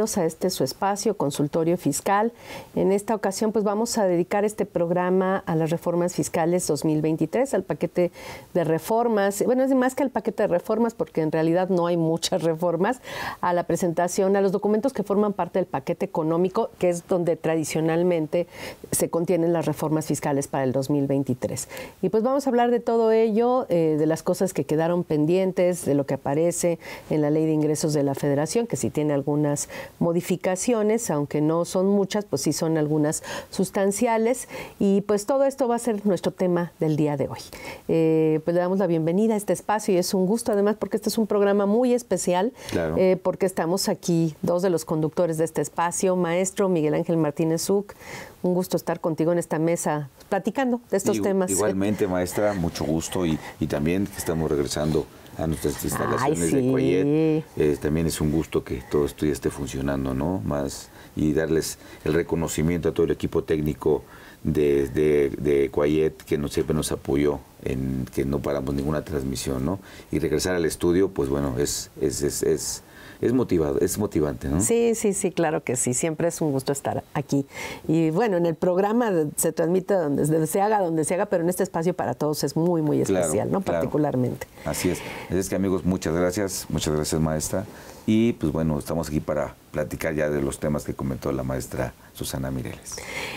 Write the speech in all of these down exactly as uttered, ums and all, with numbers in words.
bienvenidos a este su espacio, Consultorio Fiscal. En esta ocasión pues vamos a dedicar este programa a las reformas fiscales dos mil veintitrés, al paquete de reformas, bueno, es más que al paquete de reformas porque en realidad no hay muchas reformas, a la presentación, a los documentos que forman parte del paquete económico, que es donde tradicionalmente se contienen las reformas fiscales para el dos mil veintitrés. Y pues vamos a hablar de todo ello, eh, de las cosas que quedaron pendientes, de lo que aparece en la Ley de Ingresos de la Federación, que sí tiene algunas modificaciones, aunque no son muchas, pues sí son algunas sustanciales. Y pues todo esto va a ser nuestro tema del día de hoy. Eh, pues le damos la bienvenida a este espacio y es un gusto además porque este es un programa muy especial, claro. eh, porque estamos aquí, dos de los conductores de este espacio, maestro Miguel Ángel Martínez Uc. Un gusto estar contigo en esta mesa platicando de estos y, temas. Igualmente, maestra, mucho gusto y, y también que estamos regresando a nuestras instalaciones Ay, sí. de Coyet. Eh, también es un gusto que todo esto ya esté funcionando, ¿no? Más y darles el reconocimiento a todo el equipo técnico de, de, de Coyet que nos, siempre nos apoyó en que no paramos ninguna transmisión, ¿no? Y regresar al estudio, pues bueno, es es es, es Es motivado, es motivante, ¿no? Sí, sí, sí, claro que sí. Siempre es un gusto estar aquí. Y bueno, en el programa se transmite donde, donde se haga, donde se haga, pero en este espacio para todos es muy, muy especial, claro, ¿no? Claro. Particularmente. Así es. Es que, amigos, muchas gracias. Muchas gracias, maestra. Y pues bueno, estamos aquí para platicar ya de los temas que comentó la maestra Susana Mireles.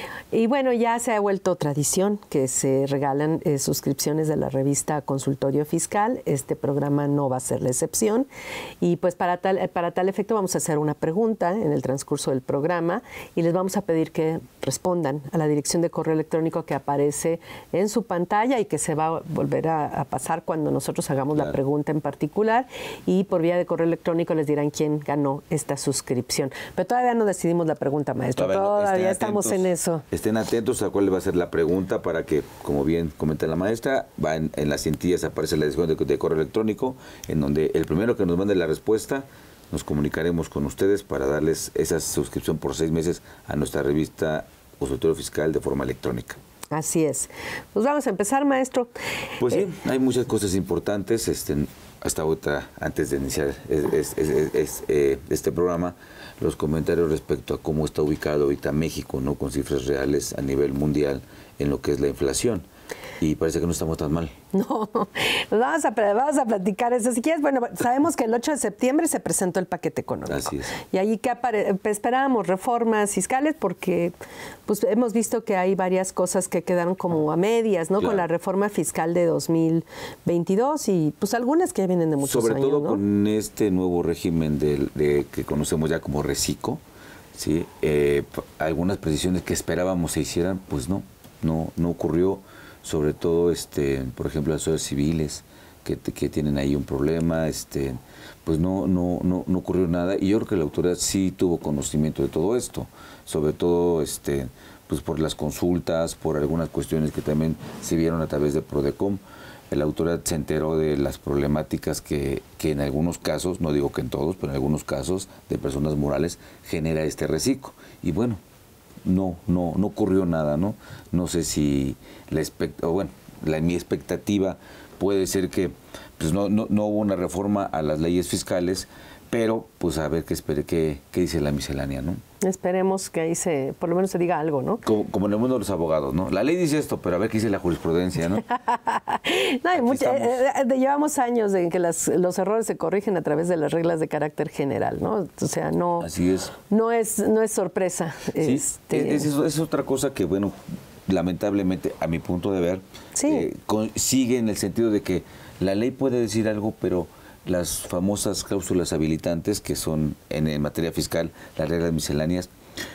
Y bueno, ya se ha vuelto tradición que se regalan eh, suscripciones de la revista Consultorio Fiscal. Este programa no va a ser la excepción. Y pues para tal, para tal efecto vamos a hacer una pregunta en el transcurso del programa y les vamos a pedir que respondan a la dirección de correo electrónico que aparece en su pantalla y que se va a volver a, a pasar cuando nosotros hagamos claro. la pregunta en particular. Y por vía de correo electrónico les dirán quién ganó esta suscripción. Pero todavía no decidimos la pregunta, maestro. Todavía, todavía estamos en eso. Estén atentos a cuál va a ser la pregunta para que, como bien comenta la maestra, va en, en las cintillas aparece la dirección de, de correo electrónico, en donde el primero que nos mande la respuesta, nos comunicaremos con ustedes para darles esa suscripción por seis meses a nuestra revista Consultorio Fiscal de forma electrónica. Así es. Pues vamos a empezar, maestro. Pues sí, eh, hay muchas cosas importantes. Este, hasta ahorita, antes de iniciar es, es, es, es, es, eh, este programa, los comentarios respecto a cómo está ubicado ahorita México, ¿no? Con cifras reales a nivel mundial en lo que es la inflación. Y parece que no estamos tan mal. No, pues vamos a, vamos a platicar eso. Si quieres, bueno, sabemos que el ocho de septiembre se presentó el paquete económico. Así es. Y allí que apare esperábamos reformas fiscales porque pues hemos visto que hay varias cosas que quedaron como a medias, ¿no? Claro. Con la reforma fiscal de dos mil veintidós y pues algunas que ya vienen de muchos Sobre años, todo ¿no? con este nuevo régimen de, de que conocemos ya como RECICO, ¿sí? Eh, algunas precisiones que esperábamos se hicieran, pues no, no, no ocurrió. Sobre todo, este, por ejemplo, las sociedades civiles que, que tienen ahí un problema, este, pues no, no, no, no ocurrió nada. Y yo creo que la autoridad sí tuvo conocimiento de todo esto, sobre todo, este, pues por las consultas, por algunas cuestiones que también se vieron a través de Prodecom. La autoridad se enteró de las problemáticas que, que en algunos casos, no digo que en todos, pero en algunos casos de personas morales genera este RECICO. Y bueno, no, no, no ocurrió nada, ¿no? No sé si la expect- bueno, la, mi expectativa puede ser que pues no, no, no hubo una reforma a las leyes fiscales, pero pues a ver qué espere, qué, qué dice la miscelánea, ¿no? Esperemos que ahí se, por lo menos se diga algo, ¿no? Como, como en el mundo de los abogados, ¿no? La ley dice esto, pero a ver qué dice la jurisprudencia, ¿no? No, hay mucha, eh, eh, llevamos años en que las, los errores se corrigen a través de las reglas de carácter general, ¿no? O sea, no, Así es. No es, no es sorpresa. Sí, este... es, es, es otra cosa que, bueno, lamentablemente, a mi punto de ver, sí. eh, con, sigue en el sentido de que la ley puede decir algo, pero las famosas cláusulas habilitantes, que son en, en materia fiscal, las reglas misceláneas,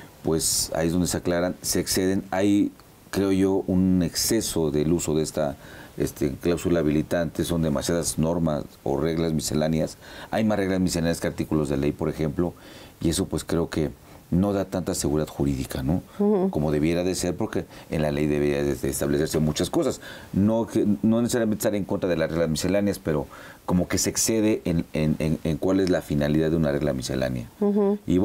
pues ahí es donde se aclaran, se exceden. Hay, creo yo, un exceso del uso de esta este, cláusula habilitante, son demasiadas normas o reglas misceláneas. Hay más reglas misceláneas que artículos de ley, por ejemplo, y eso pues creo que no da tanta seguridad jurídica, ¿no? Uh-huh. Como debiera de ser, porque en la ley debería de establecerse muchas cosas. No, no necesariamente estar en contra de las reglas misceláneas, pero como que se excede en, en, en, en cuál es la finalidad de una regla miscelánea. Uh-huh. Y bueno,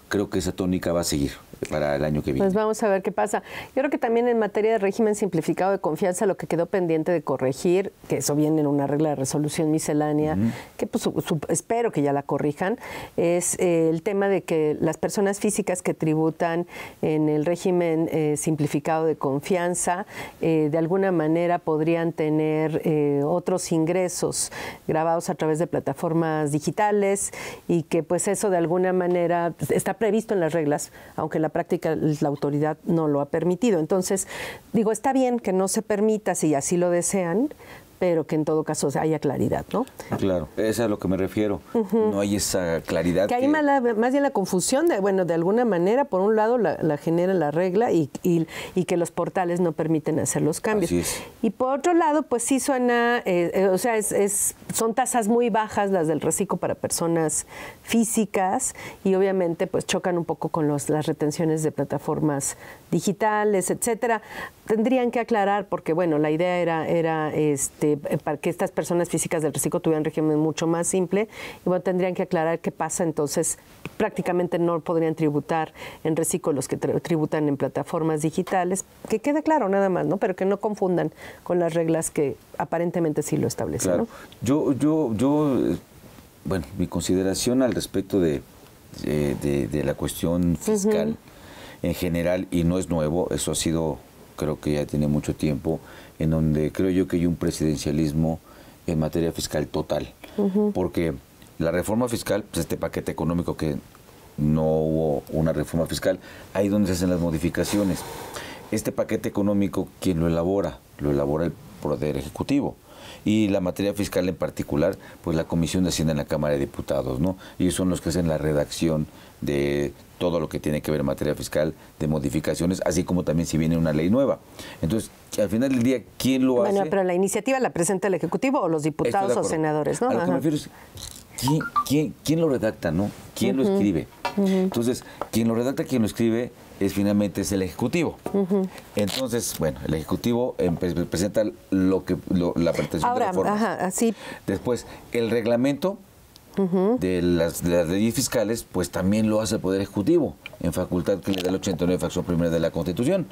creo que esa tónica va a seguir para el año que viene. Pues vamos a ver qué pasa. Yo creo que también en materia de régimen simplificado de confianza, lo que quedó pendiente de corregir, que eso viene en una regla de resolución miscelánea, uh-huh. que pues, su, su, espero que ya la corrijan, es eh, el tema de que las personas físicas que tributan en el régimen eh, simplificado de confianza, eh, de alguna manera podrían tener eh, otros ingresos grabados a través de plataformas digitales, y que pues eso de alguna manera está previsto en las reglas, aunque la práctica la autoridad no lo ha permitido. Entonces, digo, está bien que no se permita si así lo desean, pero que en todo caso haya claridad, ¿no? Claro, es a lo que me refiero. Uh-huh. No hay esa claridad. Que hay que... más, la, más bien la confusión, de, bueno, de alguna manera, por un lado la, la genera la regla y, y, y que los portales no permiten hacer los cambios. Así es. Y por otro lado, pues sí suena, eh, eh, o sea, es, es, son tasas muy bajas las del reciclo para personas físicas, y obviamente pues chocan un poco con los, las retenciones de plataformas digitales, etcétera. Tendrían que aclarar, porque bueno, la idea era, era este, para que estas personas físicas del reciclo tuvieran un régimen mucho más simple, y bueno, tendrían que aclarar qué pasa. Entonces, prácticamente no podrían tributar en reciclo los que tributan en plataformas digitales, que quede claro nada más, ¿no? Pero que no confundan con las reglas que aparentemente sí lo establecen. Claro. ¿no? Yo, yo, yo, bueno, mi consideración al respecto de, de, de, de la cuestión fiscal uh-huh. en general, y no es nuevo, eso ha sido, creo que ya tiene mucho tiempo, en donde creo yo que hay un presidencialismo en materia fiscal total. Uh-huh. Porque la reforma fiscal, pues este paquete económico que no hubo una reforma fiscal, ahí donde se hacen las modificaciones. Este paquete económico, ¿quién lo elabora? Lo elabora el Poder Ejecutivo. Y la materia fiscal en particular, pues la Comisión de Hacienda en la Cámara de Diputados, ¿no? Y son los que hacen la redacción de todo lo que tiene que ver en materia fiscal, de modificaciones, así como también si viene una ley nueva. Entonces, al final del día, ¿quién lo bueno, hace? Bueno, pero la iniciativa la presenta el Ejecutivo o los diputados o senadores, ¿no? A lo que me refiero es, ¿quién, quién, quién lo redacta, no? ¿Quién uh-huh. lo escribe? Uh-huh. Entonces, quien lo redacta, quien lo escribe, es finalmente es el Ejecutivo. Uh-huh. Entonces, bueno, el Ejecutivo eh, presenta lo que lo, la pretensión Ahora, de reformas. Ajá, así. Después, el reglamento uh-huh. de, las, de las leyes fiscales, pues también lo hace el Poder Ejecutivo, en facultad que le da el ochenta y nueve, fracción primera de la Constitución.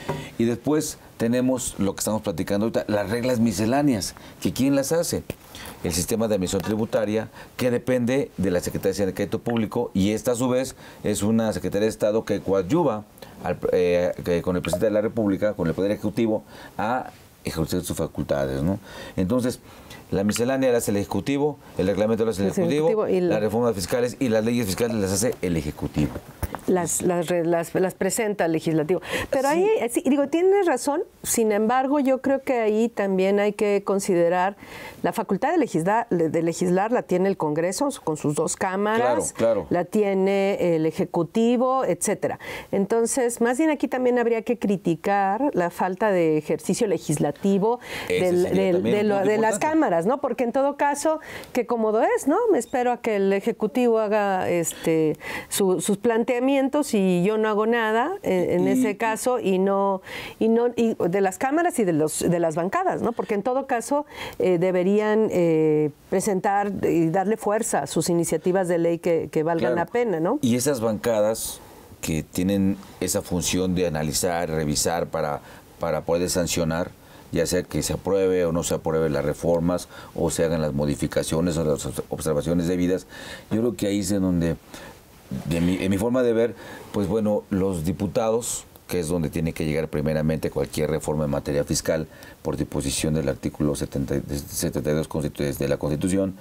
Y después tenemos lo que estamos platicando ahorita, las reglas misceláneas, que ¿quién las hace? El sistema de admisión tributaria, que depende de la Secretaría de Crédito Público, y esta a su vez es una Secretaría de Estado que coadyuva al, eh, que con el Presidente de la República, con el Poder Ejecutivo, a ejercer sus facultades, ¿no? Entonces, la miscelánea la hace el Ejecutivo, el reglamento lo hace el, el Ejecutivo, ejecutivo y la... las reformas fiscales y las leyes fiscales las hace el Ejecutivo. Las, las, las, las presenta el Legislativo. Pero sí. ahí, sí, digo, tienes razón, sin embargo, yo creo que ahí también hay que considerar la facultad de legislar, de legislar la tiene el Congreso con sus dos cámaras, claro, claro. la tiene el Ejecutivo, etcétera. Entonces, más bien aquí también habría que criticar la falta de ejercicio legislativo del, del, de, lo, de las cámaras, ¿no? Porque en todo caso, qué cómodo es, ¿no? Me espero a que el Ejecutivo haga este su, sus planteamientos y yo no hago nada en, en y, ese caso y no y no y de las cámaras y de los de las bancadas, ¿no? Porque en todo caso eh, deberían eh, presentar y darle fuerza a sus iniciativas de ley que, que valgan claro. la pena, ¿no? Y esas bancadas que tienen esa función de analizar, revisar para para poder sancionar, ya sea que se apruebe o no se apruebe las reformas o se hagan las modificaciones o las observaciones debidas, yo creo que ahí es en donde De mi, en mi forma de ver, pues bueno, los diputados, que es donde tiene que llegar primeramente cualquier reforma en materia fiscal por disposición del artículo setenta, setenta y dos de la Constitución,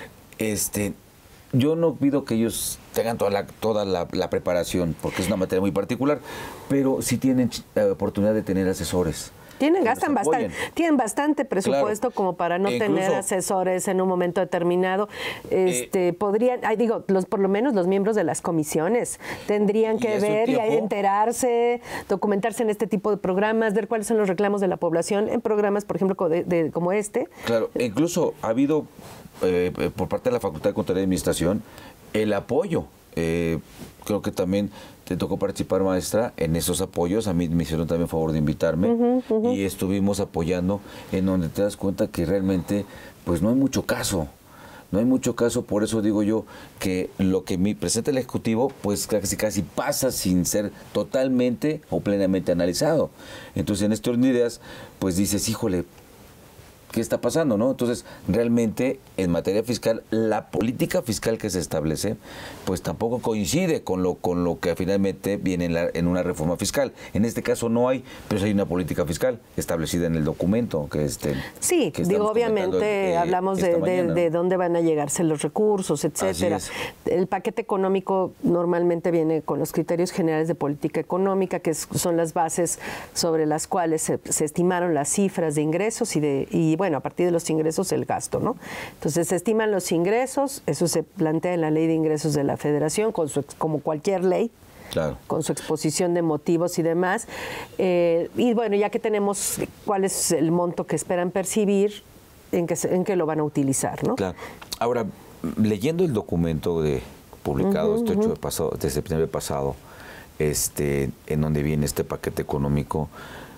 este, yo no pido que ellos tengan toda la, toda la, la preparación, porque es una materia muy particular, pero sí tienen la oportunidad de tener asesores. Tienen, gastan bastante, tienen bastante presupuesto claro. como para no Incluso, tener asesores en un momento determinado. Este, eh, podrían, ay, digo, los, por lo menos los miembros de las comisiones tendrían que ver y enterarse, documentarse en este tipo de programas, ver cuáles son los reclamos de la población en programas, por ejemplo, de, de, como este. Claro, incluso ha habido eh, por parte de la Facultad de Contaduría y Administración el apoyo. Eh, creo que también te tocó participar, maestra, en esos apoyos. A mí me hicieron también favor de invitarme uh-huh, uh-huh. y estuvimos apoyando en donde te das cuenta que realmente pues no hay mucho caso. no hay mucho caso, por eso digo yo que lo que me presenta el Ejecutivo, pues casi casi pasa sin ser totalmente o plenamente analizado. Entonces, en este orden de ideas, pues dices, híjole, ¿qué está pasando, no? Entonces, realmente, en materia fiscal, la política fiscal que se establece, pues tampoco coincide con lo con lo que finalmente viene en, la, en una reforma fiscal. En este caso no hay, pero sí hay una política fiscal establecida en el documento que este. Sí, que digo, obviamente eh, hablamos de, mañana, de, ¿no? de dónde van a llegarse los recursos, etcétera. El paquete económico normalmente viene con los criterios generales de política económica, que es, son las bases sobre las cuales se, se estimaron las cifras de ingresos y de y bueno, a partir de los ingresos el gasto, ¿no? Entonces se estiman los ingresos, eso se plantea en la Ley de Ingresos de la Federación, con su, como cualquier ley, claro, con su exposición de motivos y demás. Eh, y bueno, ya que tenemos cuál es el monto que esperan percibir, en qué, en qué lo van a utilizar, ¿no? Claro. Ahora, leyendo el documento de, publicado uh-huh, este ocho uh-huh. de, pasado, de septiembre pasado, este, en donde viene este paquete económico,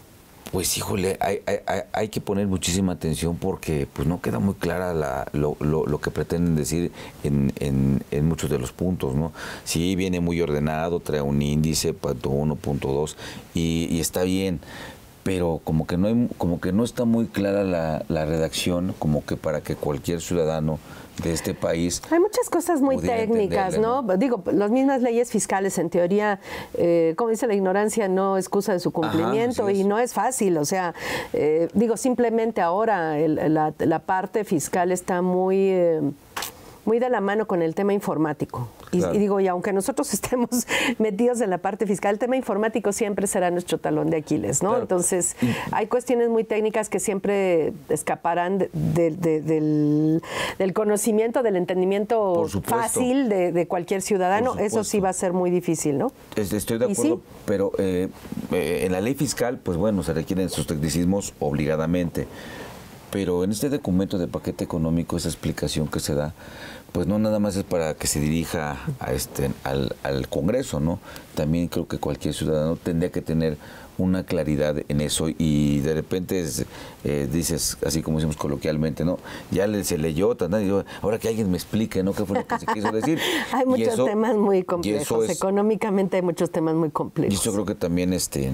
pues híjole, hay, hay, hay que poner muchísima atención porque pues no queda muy clara la, lo, lo, lo que pretenden decir en, en, en muchos de los puntos, ¿no? Sí, viene muy ordenado, trae un índice, punto uno, punto dos, y, y está bien, pero como que no hay, como que no está muy clara la, la redacción, como que para que cualquier ciudadano de este país. Hay muchas cosas muy técnicas, ¿no? ¿no? Digo, las mismas leyes fiscales, en teoría, eh, como dice, la ignorancia no excusa de su cumplimiento. Ajá, y no es fácil, o sea, eh, digo, simplemente ahora el, la, la parte fiscal está muy... Eh, muy de la mano con el tema informático. Y, claro. y digo, y aunque nosotros estemos metidos en la parte fiscal, el tema informático siempre será nuestro talón de Aquiles, ¿no? Claro. Entonces, hay cuestiones muy técnicas que siempre escaparán de, de, de, del, del conocimiento, del entendimiento fácil de, de cualquier ciudadano. Eso sí va a ser muy difícil, ¿no? Estoy de acuerdo, ¿sí? pero eh, eh, en la ley fiscal, pues bueno, se requieren sus tecnicismos obligadamente. Pero en este documento de paquete económico, esa explicación que se da, pues no nada más es para que se dirija a este, al, al Congreso, ¿no? También creo que cualquier ciudadano tendría que tener una claridad en eso y de repente es, eh, dices, así como decimos coloquialmente, ¿no? Ya le, se leyó, tan, yo, ahora que alguien me explique, ¿no? ¿Qué fue lo que se quiso decir? Hay muchos eso, temas muy complejos, es, económicamente hay muchos temas muy complejos. Y yo creo que también este...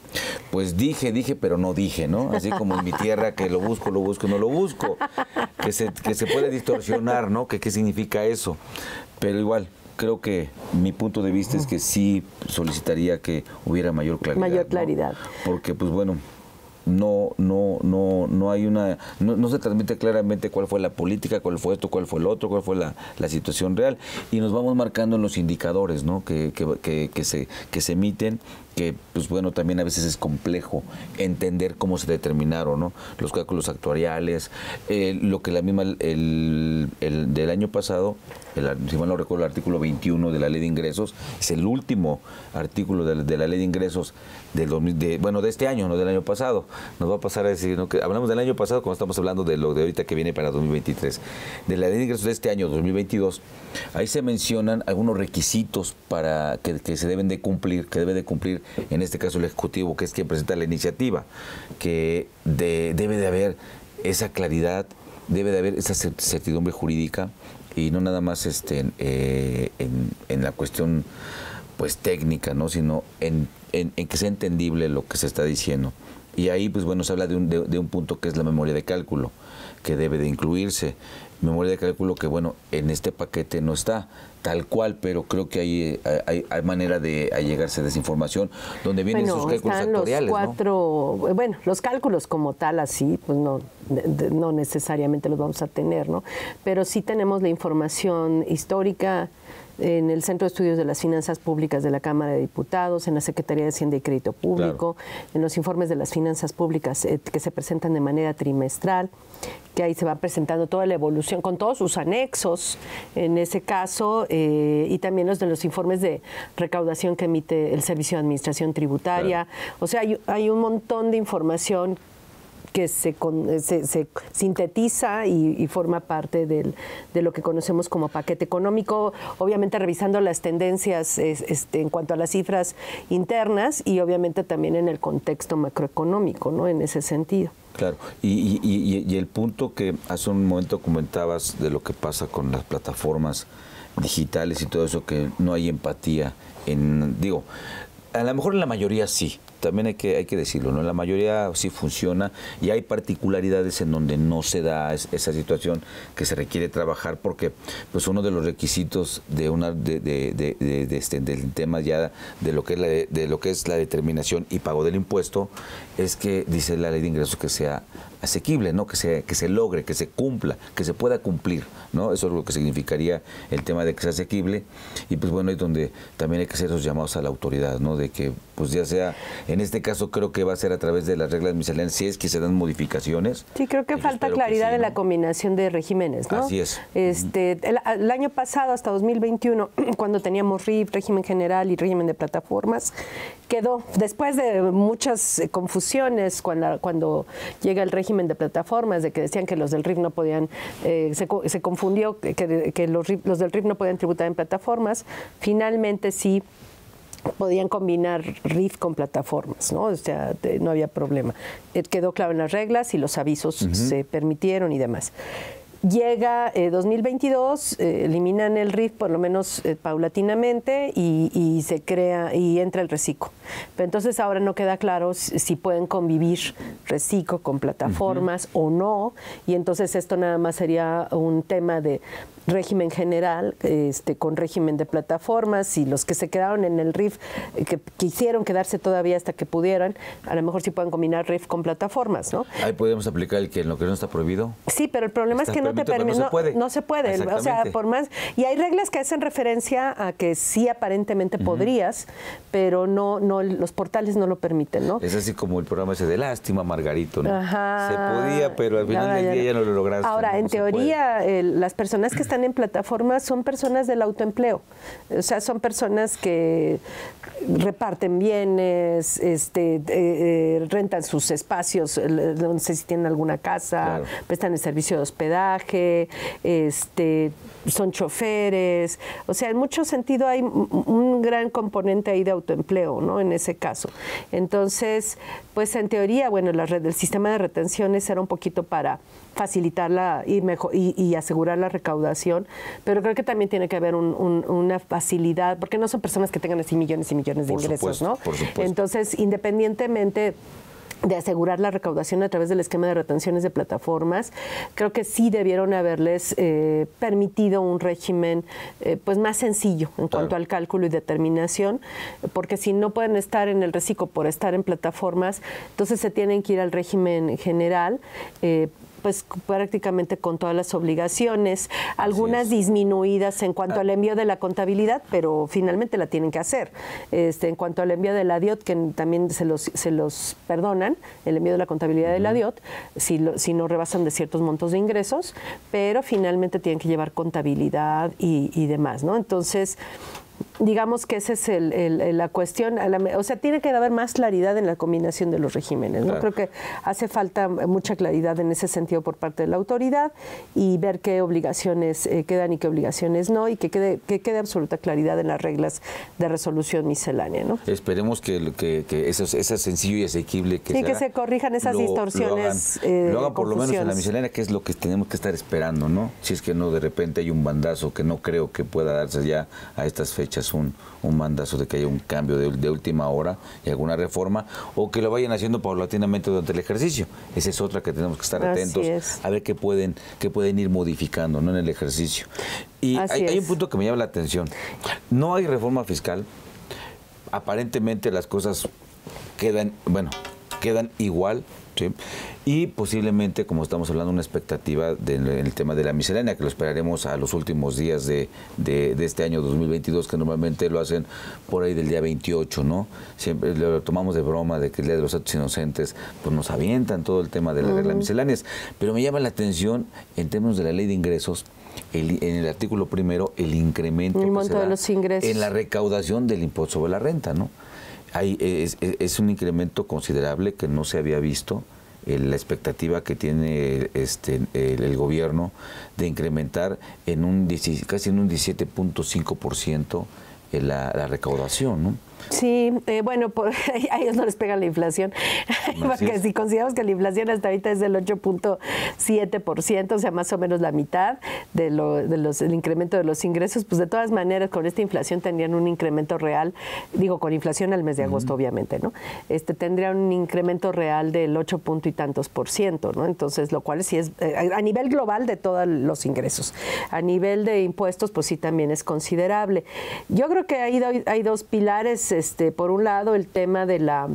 Pues dije, dije, pero no dije, ¿no? Así como en mi tierra que lo busco, lo busco, no lo busco. Que se, que se puede distorsionar, ¿no? Que qué significa eso. Pero igual, creo que mi punto de vista es que sí solicitaría que hubiera mayor claridad. Mayor claridad. ¿no? Porque, pues bueno, no, no, no, no hay una, no, no se transmite claramente cuál fue la política, cuál fue esto, cuál fue el otro, cuál fue la, la situación real. Y nos vamos marcando en los indicadores, ¿no? Que, que, que, que se, que se emiten. Que, pues bueno, también a veces es complejo entender cómo se determinaron, ¿no? Los cálculos actuariales, eh, lo que la misma, el, el del año pasado, el, si mal no recuerdo, el artículo veintiuno de la Ley de Ingresos, es el último artículo de, de la Ley de Ingresos del dos mil, de, bueno, de este año, no del año pasado. Nos va a pasar a decir, ¿no? Que hablamos del año pasado cuando estamos hablando de lo de ahorita que viene para dos mil veintitrés. De la Ley de Ingresos de este año, dos mil veintidós, ahí se mencionan algunos requisitos para que, que se deben de cumplir, que debe de cumplir en este caso el Ejecutivo, que es quien presenta la iniciativa, que de, debe de haber esa claridad, debe de haber esa certidumbre jurídica y no nada más este, eh, en, en la cuestión pues técnica, ¿no? Sino en, en, en que sea entendible lo que se está diciendo. Y ahí, pues bueno, se habla de un, de, de un punto que es la memoria de cálculo, que debe de incluirse. Memoria de cálculo que, bueno, en este paquete no está tal cual, pero creo que hay, hay, hay manera de allegarse de esa información, donde vienen bueno, esos cálculos están actuariales, los cuatro, ¿no? Bueno, los cálculos como tal, así, pues no, de, no necesariamente los vamos a tener, ¿no? Pero sí tenemos la información histórica en el Centro de Estudios de las Finanzas Públicas de la Cámara de Diputados, en la Secretaría de Hacienda y Crédito Público, claro. En los informes de las finanzas públicas eh, que se presentan de manera trimestral, que ahí se va presentando toda la evolución, con todos sus anexos, en ese caso, eh, y también los de los informes de recaudación que emite el Servicio de Administración Tributaria. Claro. O sea, hay, hay un montón de información que se, con, se, se sintetiza y, y forma parte del, de lo que conocemos como paquete económico, obviamente revisando las tendencias este, en cuanto a las cifras internas y obviamente también en el contexto macroeconómico, ¿no? En ese sentido. Claro, y, y, y, y el punto que hace un momento comentabas de lo que pasa con las plataformas digitales y todo eso, que no hay empatía en, digo, a lo mejor en la mayoría sí, también hay que, hay que decirlo, ¿no? La mayoría sí funciona y hay particularidades en donde no se da es, esa situación que se requiere trabajar porque pues uno de los requisitos de una de, de, de, de, de este, del tema ya de lo que es la de, de lo que es la determinación y pago del impuesto es que dice la ley de ingresos que sea asequible, ¿no? Que se, que se logre, que se cumpla, que se pueda cumplir, ¿no? Eso es lo que significaría el tema de que sea asequible y pues bueno, ahí es donde también hay que hacer esos llamados a la autoridad, ¿no? De que pues ya sea, en este caso creo que va a ser a través de las reglas misceláneas, si es que se dan modificaciones. Sí, creo que falta claridad que sí, en ¿no? la combinación de regímenes, ¿no? Así es. Este, el, el año pasado, hasta dos mil veintiuno, cuando teníamos R I F, régimen general y régimen de plataformas, quedó, después de muchas confusiones, cuando, cuando llega el régimen de plataformas, de que decían que los del R I F no podían, eh, se, se confundió que, que los, los del R I F no podían tributar en plataformas, finalmente sí podían combinar R I F con plataformas, ¿no? O sea, de, no había problema. Eh, quedó claro en las reglas y los avisos uh-huh. se permitieron y demás. Llega eh, dos mil veintidós, eh, eliminan el R I F por lo menos eh, paulatinamente y, y se crea y entra el reciclo. Pero entonces ahora no queda claro si, si pueden convivir reciclo con plataformas uh-huh. o no, y entonces esto nada más sería un tema de régimen general este, con régimen de plataformas y los que se quedaron en el R I F, eh, que quisieron quedarse todavía hasta que pudieran, a lo mejor sí pueden combinar R I F con plataformas, ¿no? Ahí podemos aplicar el que en lo que no está prohibido. Sí, pero el problema es que no te permite, no, no, no se puede, o sea, por más, y hay reglas que hacen referencia a que sí aparentemente uh-huh. podrías, pero no, no, los portales no lo permiten, ¿no? Es así como el programa ese de Lástima, Margarito, ¿no? Ajá. Se podía, pero al final no, del día ya no lo lograste. Ahora, no, en no teoría, el, las personas que están en plataformas son personas del autoempleo, o sea, son personas que reparten bienes, este, eh, eh, rentan sus espacios, no sé si tienen alguna casa, claro. prestan el servicio de hospedaje, este, son choferes, o sea, en mucho sentido hay un gran componente ahí de autoempleo, ¿no? En ese caso. Entonces, pues en teoría, bueno, la red, el sistema de retenciones era un poquito para facilitarla y, mejor, y, y asegurar la recaudación, pero creo que también tiene que haber un, un, una facilidad, porque no son personas que tengan así millones y millones de por ingresos, supuesto, ¿no? Por supuesto. Entonces, independientemente de asegurar la recaudación a través del esquema de retenciones de plataformas, creo que sí debieron haberles eh, permitido un régimen eh, pues más sencillo en cuanto claro. al cálculo y determinación, porque si no pueden estar en el reciclo por estar en plataformas, entonces se tienen que ir al régimen general, eh, pues prácticamente con todas las obligaciones, algunas disminuidas en cuanto ah. al envío de la contabilidad, pero finalmente la tienen que hacer. Este, en cuanto al envío de la D I O T, que también se los, se los perdonan, el envío de la contabilidad uh-huh. de la D I O T, si, lo, si no rebasan de ciertos montos de ingresos, pero finalmente tienen que llevar contabilidad y, y demás, ¿no? Entonces, digamos que esa es el, el, la cuestión, o sea, tiene que haber más claridad en la combinación de los regímenes, ¿no? Claro. Creo que hace falta mucha claridad en ese sentido por parte de la autoridad y ver qué obligaciones eh, quedan y qué obligaciones no, y que quede, que quede absoluta claridad en las reglas de resolución miscelánea, ¿no? Esperemos que, que, que eso, eso sencillo y asequible que sí, se que haga, se corrijan esas lo, distorsiones. Lo hagan, eh, lo hagan por lo menos en la confusiones. miscelánea, que es lo que tenemos que estar esperando, ¿no? Si es que no, de repente hay un bandazo que no creo que pueda darse ya a estas fechas un, un mandazo de que haya un cambio de, de última hora y alguna reforma, o que lo vayan haciendo paulatinamente durante el ejercicio. Esa es otra que tenemos que estar atentos a ver qué pueden, qué pueden ir modificando, ¿no? En el ejercicio. Y hay, hay un punto que me llama la atención. No hay reforma fiscal. Aparentemente las cosas quedan, bueno, quedan igual, ¿sí? Y posiblemente, como estamos hablando, una expectativa del de, tema de la miscelánea, que lo esperaremos a los últimos días de, de, de este año dos mil veintidós, que normalmente lo hacen por ahí del día veintiocho, ¿no? Siempre lo tomamos de broma de que el Día de los Actos Inocentes, pues nos avientan todo el tema de las uh-huh. reglas misceláneas. Pero me llama la atención, en términos de la ley de ingresos, El, en el artículo primero, el incremento el que se da de los ingresos. en la recaudación del impuesto sobre la renta, ¿no? Hay, es, es un incremento considerable que no se había visto eh, la expectativa que tiene este el, el gobierno de incrementar en un casi en un diecisiete punto cinco por ciento la, la recaudación, ¿no? Sí, eh, bueno, por, a ellos no les pega la inflación, porque si consideramos que la inflación hasta ahorita es del ocho punto siete por ciento, o sea, más o menos la mitad de lo, de los, del incremento de los ingresos, pues de todas maneras con esta inflación tendrían un incremento real, digo, con inflación al mes de agosto, uh-huh. obviamente, ¿no? Este tendría un incremento real del ocho punto y tantos por ciento, ¿no? Entonces, lo cual sí es, eh, a nivel global de todos los ingresos. A nivel de impuestos, pues sí también es considerable. Yo creo que hay, do, hay dos pilares. Este, por un lado, el tema de la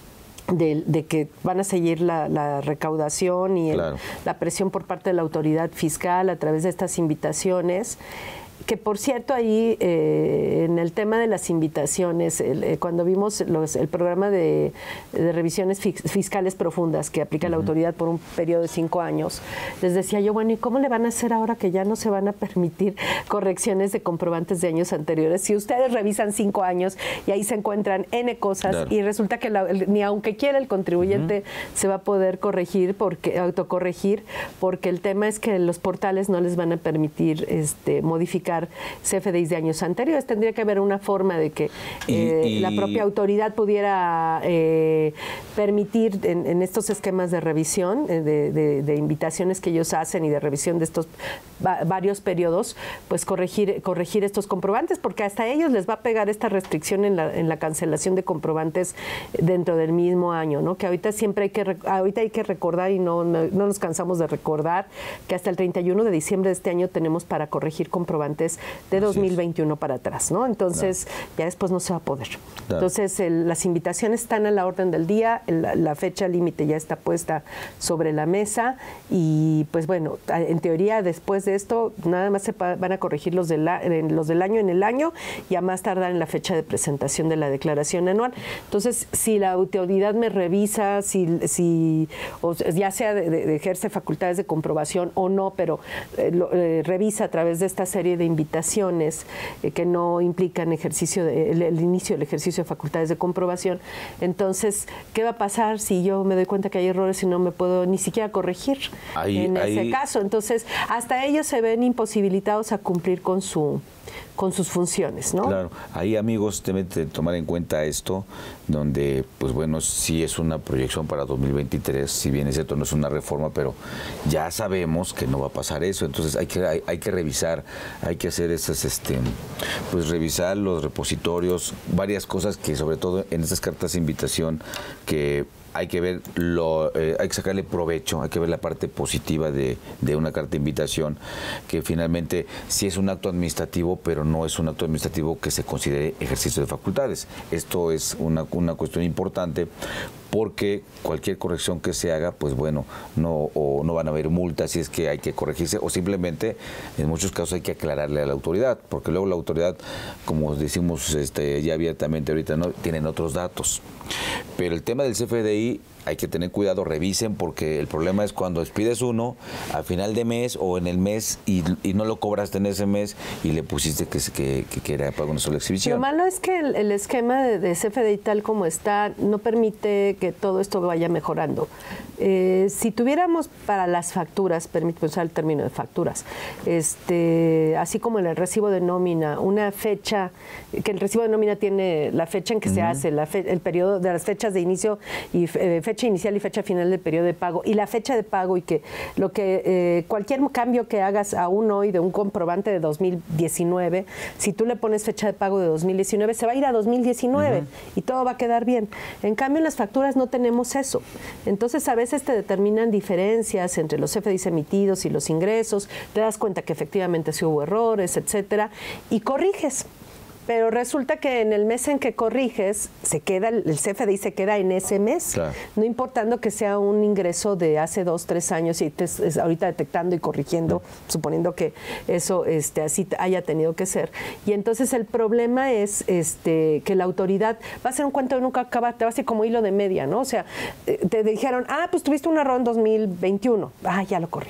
de, de que van a seguir la, la recaudación y el, claro. la presión por parte de la autoridad fiscal a través de estas invitaciones. Que por cierto, ahí eh, en el tema de las invitaciones, el, eh, cuando vimos los, el programa de, de revisiones fiscales profundas que aplica uh-huh. la autoridad por un periodo de cinco años, les decía yo, bueno, ¿y cómo le van a hacer ahora que ya no se van a permitir correcciones de comprobantes de años anteriores? Si ustedes revisan cinco años y ahí se encuentran N cosas claro. y resulta que la, el, ni aunque quiera el contribuyente uh-huh. se va a poder corregir, porque autocorregir, porque el tema es que los portales no les van a permitir este, modificar C F D Is de años anteriores. Tendría que haber una forma de que eh, y, y... la propia autoridad pudiera eh, permitir en, en estos esquemas de revisión, de, de, de invitaciones que ellos hacen y de revisión de estos va, varios periodos, pues corregir, corregir estos comprobantes, porque hasta a ellos les va a pegar esta restricción en la, en la cancelación de comprobantes dentro del mismo año, ¿no? Que ahorita siempre hay que, ahorita hay que recordar y no, no, no nos cansamos de recordar que hasta el treinta y uno de diciembre de este año tenemos para corregir comprobantes de dos mil veintiuno para atrás, ¿no? Entonces, claro. ya después no se va a poder. Claro. Entonces, el, las invitaciones están a la orden del día, el, la fecha límite ya está puesta sobre la mesa y, pues bueno, en teoría, después de esto, nada más se van a corregir los, de la, los del año en el año y a más tardar en la fecha de presentación de la declaración anual. Entonces, si la autoridad me revisa, si, si o ya sea de, de ejerce facultades de comprobación o no, pero eh, lo, eh, revisa a través de esta serie de invitaciones eh, que no implican ejercicio de, el, el inicio del ejercicio de facultades de comprobación. Entonces, ¿qué va a pasar si yo me doy cuenta que hay errores y no me puedo ni siquiera corregir ahí, en ahí... ese caso? Entonces, hasta ellos se ven imposibilitados a cumplir con su con sus funciones, ¿no? Claro, ahí amigos deben de tomar en cuenta esto, donde pues bueno, sí es una proyección para dos mil veintitrés, si bien es cierto, no es una reforma, pero ya sabemos que no va a pasar eso, entonces hay que hay, hay que revisar, hay que hacer esas este pues revisar los repositorios, varias cosas que sobre todo en estas cartas de invitación que hay que ver, lo, eh, hay que sacarle provecho, hay que ver la parte positiva de, de una carta de invitación, que finalmente sí es un acto administrativo, pero no es un acto administrativo que se considere ejercicio de facultades. Esto es una, una cuestión importante, porque cualquier corrección que se haga, pues bueno, no, o no van a haber multas si es que hay que corregirse, o simplemente en muchos casos hay que aclararle a la autoridad, porque luego la autoridad, como decimos este, ya abiertamente ahorita, no tienen otros datos. Pero el tema del C F D I hay que tener cuidado, revisen, porque el problema es cuando despides uno a final de mes o en el mes y, y no lo cobraste en ese mes y le pusiste que, que, que, que era para una sola exhibición. Lo malo es que el, el esquema de, de C F D I tal como está no permite que todo esto vaya mejorando. Eh, si tuviéramos para las facturas, permíteme usar el término de facturas, este, así como en el recibo de nómina, una fecha, que el recibo de nómina tiene la fecha en que uh-huh. se hace, la fe, el periodo de las fechas de inicio y eh, fecha inicial y fecha final del periodo de pago y la fecha de pago, y que lo que eh, cualquier cambio que hagas aún hoy de un comprobante de dos mil diecinueve, si tú le pones fecha de pago de dos mil diecinueve, se va a ir a dos mil diecinueve uh-huh. y todo va a quedar bien. En cambio, en las facturas no tenemos eso. Entonces, a veces te determinan diferencias entre los C F D Is emitidos y los ingresos, te das cuenta que efectivamente sí hubo errores, etcétera, y corriges. Pero resulta que en el mes en que corriges, se queda el C F D I se queda en ese mes, claro. no importando que sea un ingreso de hace dos, tres años y te es ahorita detectando y corrigiendo, sí. suponiendo que eso este, así haya tenido que ser. Y entonces el problema es este, que la autoridad va a ser un cuento de nunca acabar, te va a ser como hilo de media, ¿no? O sea, te dijeron, ah, pues tuviste un error en dos mil veintiuno, ah, ya lo corrijo.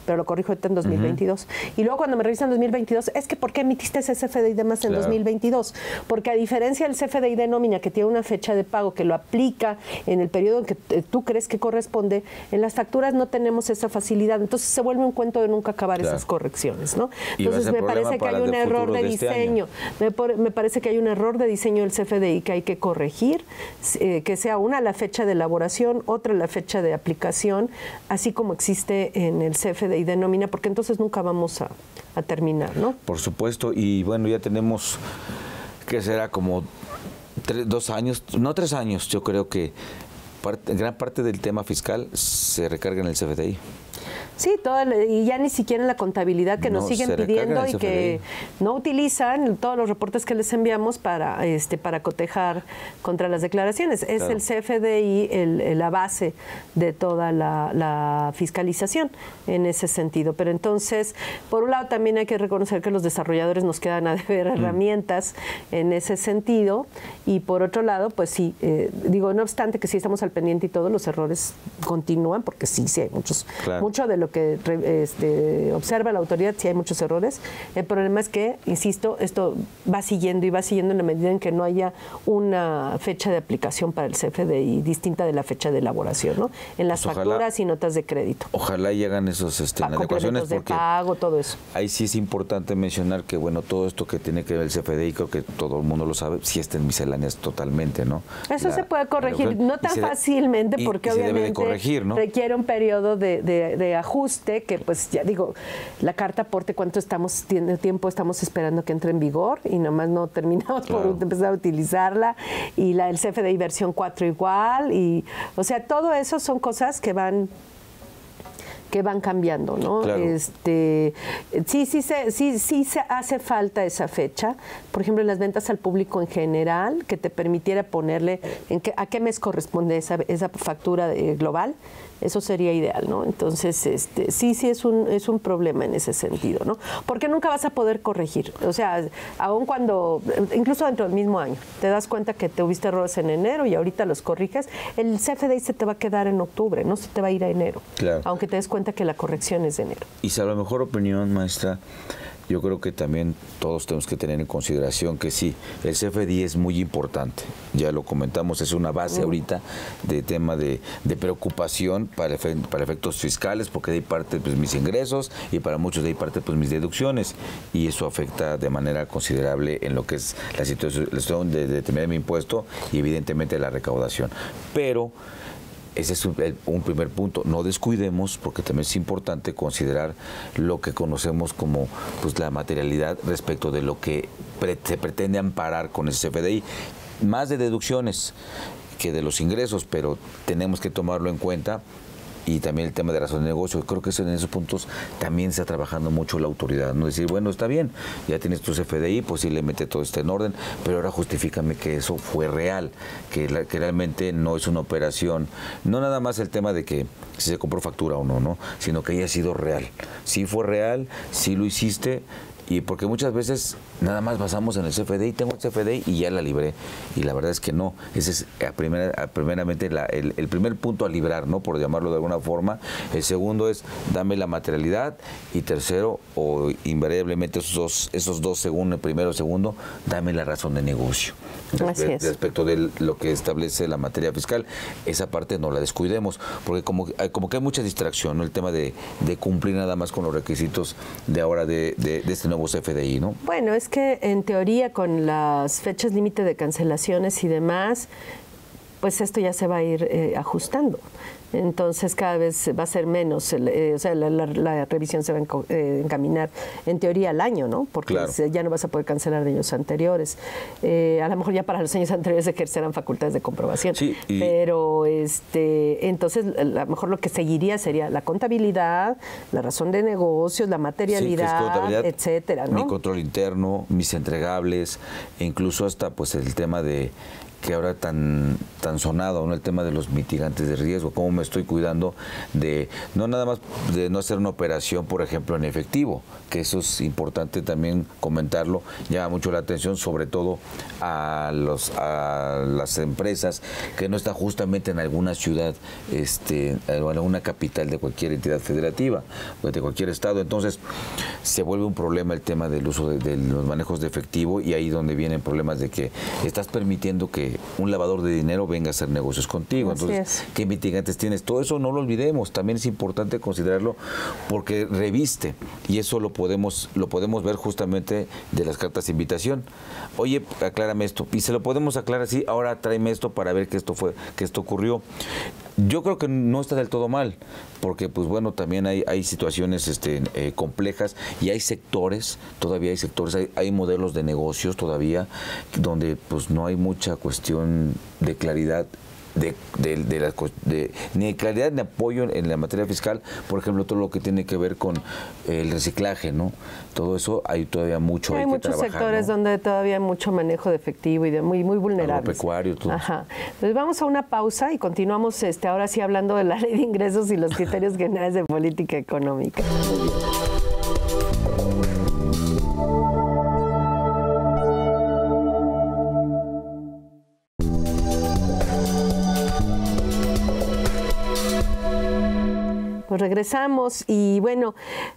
pero lo corrijo ahorita en dos mil veintidós. Uh-huh. Y luego cuando me revisan en dos mil veintidós, es que ¿por qué emitiste ese C F D I de más en claro. dos mil veintidós? Porque a diferencia del C F D I de nómina, que tiene una fecha de pago que lo aplica en el periodo en que tú crees que corresponde, en las facturas no tenemos esa facilidad. Entonces se vuelve un cuento de nunca acabar claro. esas correcciones, ¿no? Entonces me parece que hay un error de, de diseño. Este me, por, me parece que hay un error de diseño del C F D I que hay que corregir, eh, que sea una la fecha de elaboración, otra la fecha de aplicación, así como existe en el C F D I de nómina, porque entonces nunca vamos a, a terminar, ¿no? Por supuesto, y bueno, ya tenemos que será como tres, dos años, no tres años, yo creo que parte, gran parte del tema fiscal se recarga en el C F D I. Sí, toda, y ya ni siquiera en la contabilidad que no, nos siguen pidiendo y que no utilizan todos los reportes que les enviamos para este para cotejar contra las declaraciones. Es claro. el C F D I el, la base de toda la, la fiscalización en ese sentido. Pero entonces, por un lado también hay que reconocer que los desarrolladores nos quedan a deber mm. herramientas en ese sentido, y por otro lado, pues sí, eh, digo, no obstante que sí estamos al pendiente y todos los errores continúan, porque sí, sí hay muchos, claro. mucho de lo que este, observa la autoridad, sí hay muchos errores. El problema es que, insisto, esto va siguiendo y va siguiendo en la medida en que no haya una fecha de aplicación para el C F D I distinta de la fecha de elaboración, ¿no? En las pues facturas ojalá, y notas de crédito. Ojalá llegan esos este, adecuaciones, de porque pago, todo eso. Ahí sí es importante mencionar que, bueno, todo esto que tiene que ver el C F D I, creo que todo el mundo lo sabe, sí está en misceláneas totalmente, ¿no? Eso la, se puede corregir, la, no tan fácilmente, y, porque y obviamente debe de corregir, ¿no? requiere un periodo de, de, de ajuste, que pues ya digo, la carta aporte, ¿cuánto estamos tiene tiempo estamos esperando que entre en vigor? Y nomás no terminamos claro. por empezar a utilizarla, y la el C F D I versión cuatro igual, y o sea, todo eso son cosas que van que van cambiando, ¿no? Claro. Este, sí, sí, se, sí, sí se hace falta esa fecha, por ejemplo, en las ventas al público en general, que te permitiera ponerle en qué, a qué mes corresponde esa, esa factura de, global. Eso sería ideal, ¿no? Entonces, este, sí, sí es un, es un problema en ese sentido, ¿no? Porque nunca vas a poder corregir. O sea, aun cuando, incluso dentro del mismo año, te das cuenta que tuviste errores en enero y ahorita los corriges, el C F D I se te va a quedar en octubre, no se te va a ir a enero. Claro. Aunque te des cuenta que la corrección es de enero. Y si a lo mejor opinión, maestra, yo creo que también todos tenemos que tener en consideración que sí, el C F D I es muy importante. Ya lo comentamos, es una base mm. ahorita de tema de, de preocupación para, efe, para efectos fiscales, porque de ahí parte pues, mis ingresos, y para muchos de ahí parte pues, mis deducciones, y eso afecta de manera considerable en lo que es la situación de determinar mi impuesto y evidentemente la recaudación. Pero ese es un, un primer punto. No descuidemos, porque también es importante considerar lo que conocemos como pues, la materialidad respecto de lo que pre se pretende amparar con el C F D I. Más de deducciones que de los ingresos, pero tenemos que tomarlo en cuenta. Y también el tema de razón de negocio. Creo que eso, en esos puntos también está trabajando mucho la autoridad. No decir, bueno, está bien, ya tienes tu C F D I, posiblemente todo está en orden, pero ahora justifícame que eso fue real, que, la, que realmente no es una operación, no nada más el tema de que si se compró factura o no, no, sino que haya sido real. Sí fue real, sí lo hiciste. Y porque muchas veces nada más basamos en el C F D I, tengo el C F D I y ya la libré. Y la verdad es que no. Ese es a primera, a primeramente la, el, el primer punto a librar, ¿no? Por llamarlo de alguna forma. El segundo es dame la materialidad. Y tercero, o invariablemente esos dos, esos dos segundos, el primero, segundo, dame la razón de negocio. Así es. Respecto de lo que establece la materia fiscal, esa parte no la descuidemos. Porque como, como que hay mucha distracción, ¿no? El tema de, de cumplir nada más con los requisitos de ahora de, de, de este nuevo C F D I, ¿no? Bueno, es que en teoría con las fechas límite de cancelaciones y demás, pues esto ya se va a ir eh, ajustando. Entonces cada vez va a ser menos, eh, o sea, la, la, la revisión se va a eh, encaminar en teoría al año, ¿no? Porque claro. se, ya no vas a poder cancelar de años anteriores. Eh, a lo mejor ya para los años anteriores ejercerán facultades de comprobación. Sí, y... Pero este, entonces a lo mejor lo que seguiría sería la contabilidad, la razón de negocios, la materialidad, sí, etcétera, ¿no? Mi control interno, mis entregables, e incluso hasta pues el tema de que ahora tan, tan sonado, ¿no? El tema de los mitigantes de riesgo, cómo me estoy cuidando de, no nada más de no hacer una operación, por ejemplo, en efectivo, que eso es importante también comentarlo, llama mucho la atención, sobre todo a, los, a las empresas que no están justamente en alguna ciudad, este, o en alguna capital de cualquier entidad federativa, o de cualquier estado. Entonces, se vuelve un problema el tema del uso de, de los manejos de efectivo, y ahí donde vienen problemas de que estás permitiendo que un lavador de dinero venga a hacer negocios contigo. Así Entonces, es. ¿qué mitigantes tienes? Todo eso no lo olvidemos, también es importante considerarlo porque reviste, y eso lo podemos, lo podemos ver justamente de las cartas de invitación. Oye, aclárame esto, y se lo podemos aclarar así, ahora tráeme esto para ver que esto fue, que esto ocurrió. Yo creo que no está del todo mal, porque pues bueno, también hay, hay situaciones este, eh, complejas, y hay sectores, todavía hay sectores, hay, hay modelos de negocios todavía donde pues no hay mucha cuestión de claridad. De, de, de la, de, ni de claridad ni apoyo en, en la materia fiscal, por ejemplo, todo lo que tiene que ver con el reciclaje, ¿no? Todo eso hay todavía mucho, hay, hay muchos que trabajar, sectores, ¿no? donde todavía hay mucho manejo de efectivo y de muy muy vulnerables. Agropecuario, todo. Ajá. Pues vamos a una pausa y continuamos este ahora sí hablando de la ley de ingresos y los criterios generales de política económica. Muy bien. Pues regresamos y bueno,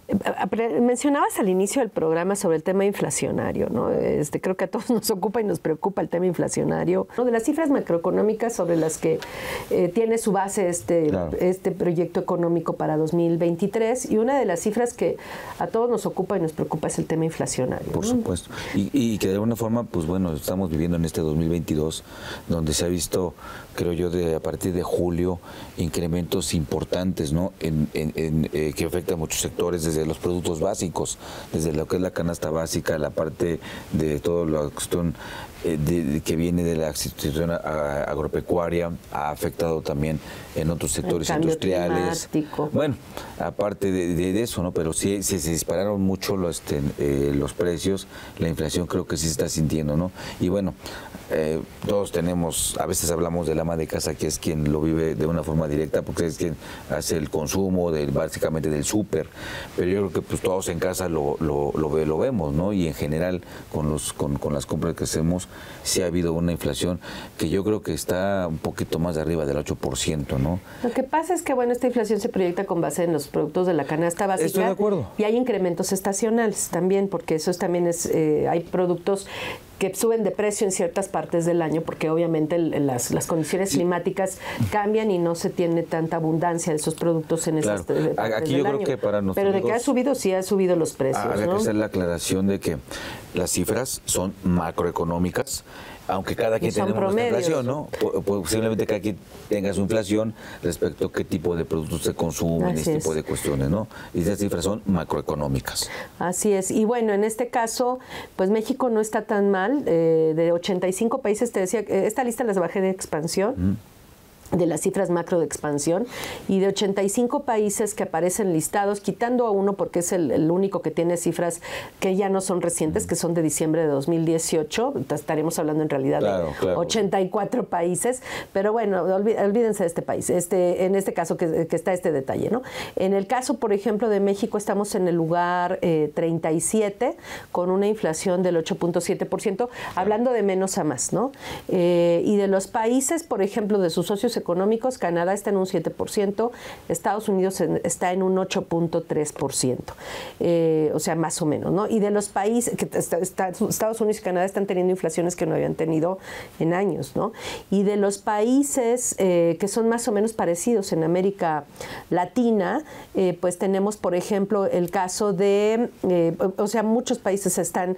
mencionabas al inicio del programa sobre el tema inflacionario, ¿no? Este, creo que a todos nos ocupa y nos preocupa el tema inflacionario, ¿no? De las cifras macroeconómicas sobre las que eh, tiene su base este, claro. este proyecto económico para dos mil veintitrés, y una de las cifras que a todos nos ocupa y nos preocupa es el tema inflacionario. Por ¿no? supuesto. Y, y que de alguna forma, pues bueno, estamos viviendo en este dos mil veintidós, donde se ha visto, creo yo, de a partir de julio, incrementos importantes, ¿no? En, En, en, eh, que afecta a muchos sectores, desde los productos básicos, desde lo que es la canasta básica, la parte de toda la cuestión eh, de, de, que viene de la situación agropecuaria, ha afectado también en otros sectores industriales. Climático. Bueno, aparte de, de, de eso, ¿no? Pero sí, sí se dispararon mucho los, este, eh, los precios, la inflación creo que sí se está sintiendo, ¿no? Y bueno, eh, todos tenemos, a veces hablamos del ama de casa, que es quien lo vive de una forma directa, porque es quien hace el consumo del, básicamente del súper, pero yo creo que pues todos en casa lo, lo, lo, ve, lo vemos, ¿no? Y en general con, los, con, con las compras que hacemos sí ha habido una inflación que yo creo que está un poquito más de arriba del ocho por ciento, ¿no? Lo que pasa es que bueno, esta inflación se proyecta con base en los productos de la canasta básica. Estoy de acuerdo. Y hay incrementos estacionales también, porque eso también es, eh, hay productos que suben de precio en ciertas partes del año, porque obviamente el, las, las condiciones sí. climáticas cambian y no se tiene tanta abundancia de esos productos en esas claro. partes Aquí yo del creo año. que para nosotros, pero de que ha subido, sí ha subido los precios. Habría ¿no? que hacer la aclaración de que las cifras son macroeconómicas, aunque cada quien tenga una inflación, ¿no? Posiblemente cada quien tenga su inflación respecto a qué tipo de productos se consumen, este tipo de cuestiones, ¿no? Y esas cifras son macroeconómicas. Así es. Y bueno, en este caso, pues México no está tan mal. Eh, de ochenta y cinco países, te decía, esta lista las bajé de expansión. Mm. de las cifras macro de expansión, y de ochenta y cinco países que aparecen listados, quitando a uno porque es el, el único que tiene cifras que ya no son recientes, que son de diciembre de dos mil dieciocho, estaremos hablando en realidad claro, de claro. ochenta y cuatro países, pero bueno, olvídense de este país, este, en este caso que, que está este detalle, ¿no? En el caso, por ejemplo, de México, estamos en el lugar eh, treinta y siete, con una inflación del ocho punto siete por ciento, hablando de menos a más, ¿no? Eh, y de los países, por ejemplo, de sus socios económicos, Canadá está en un siete por ciento, Estados Unidos en, está en un ocho punto tres por ciento, eh, o sea, más o menos, ¿no? Y de los países, que está, está, Estados Unidos y Canadá están teniendo inflaciones que no habían tenido en años, ¿no? Y de los países eh, que son más o menos parecidos en América Latina, eh, pues tenemos, por ejemplo, el caso de, eh, o sea, muchos países están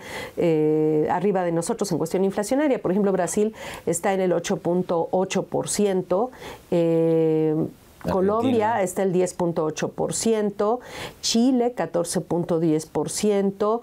eh, arriba de nosotros en cuestión inflacionaria. Por ejemplo, Brasil está en el ocho punto ocho por ciento, Eh, Colombia está el diez punto ocho por ciento, Chile catorce punto diez por ciento,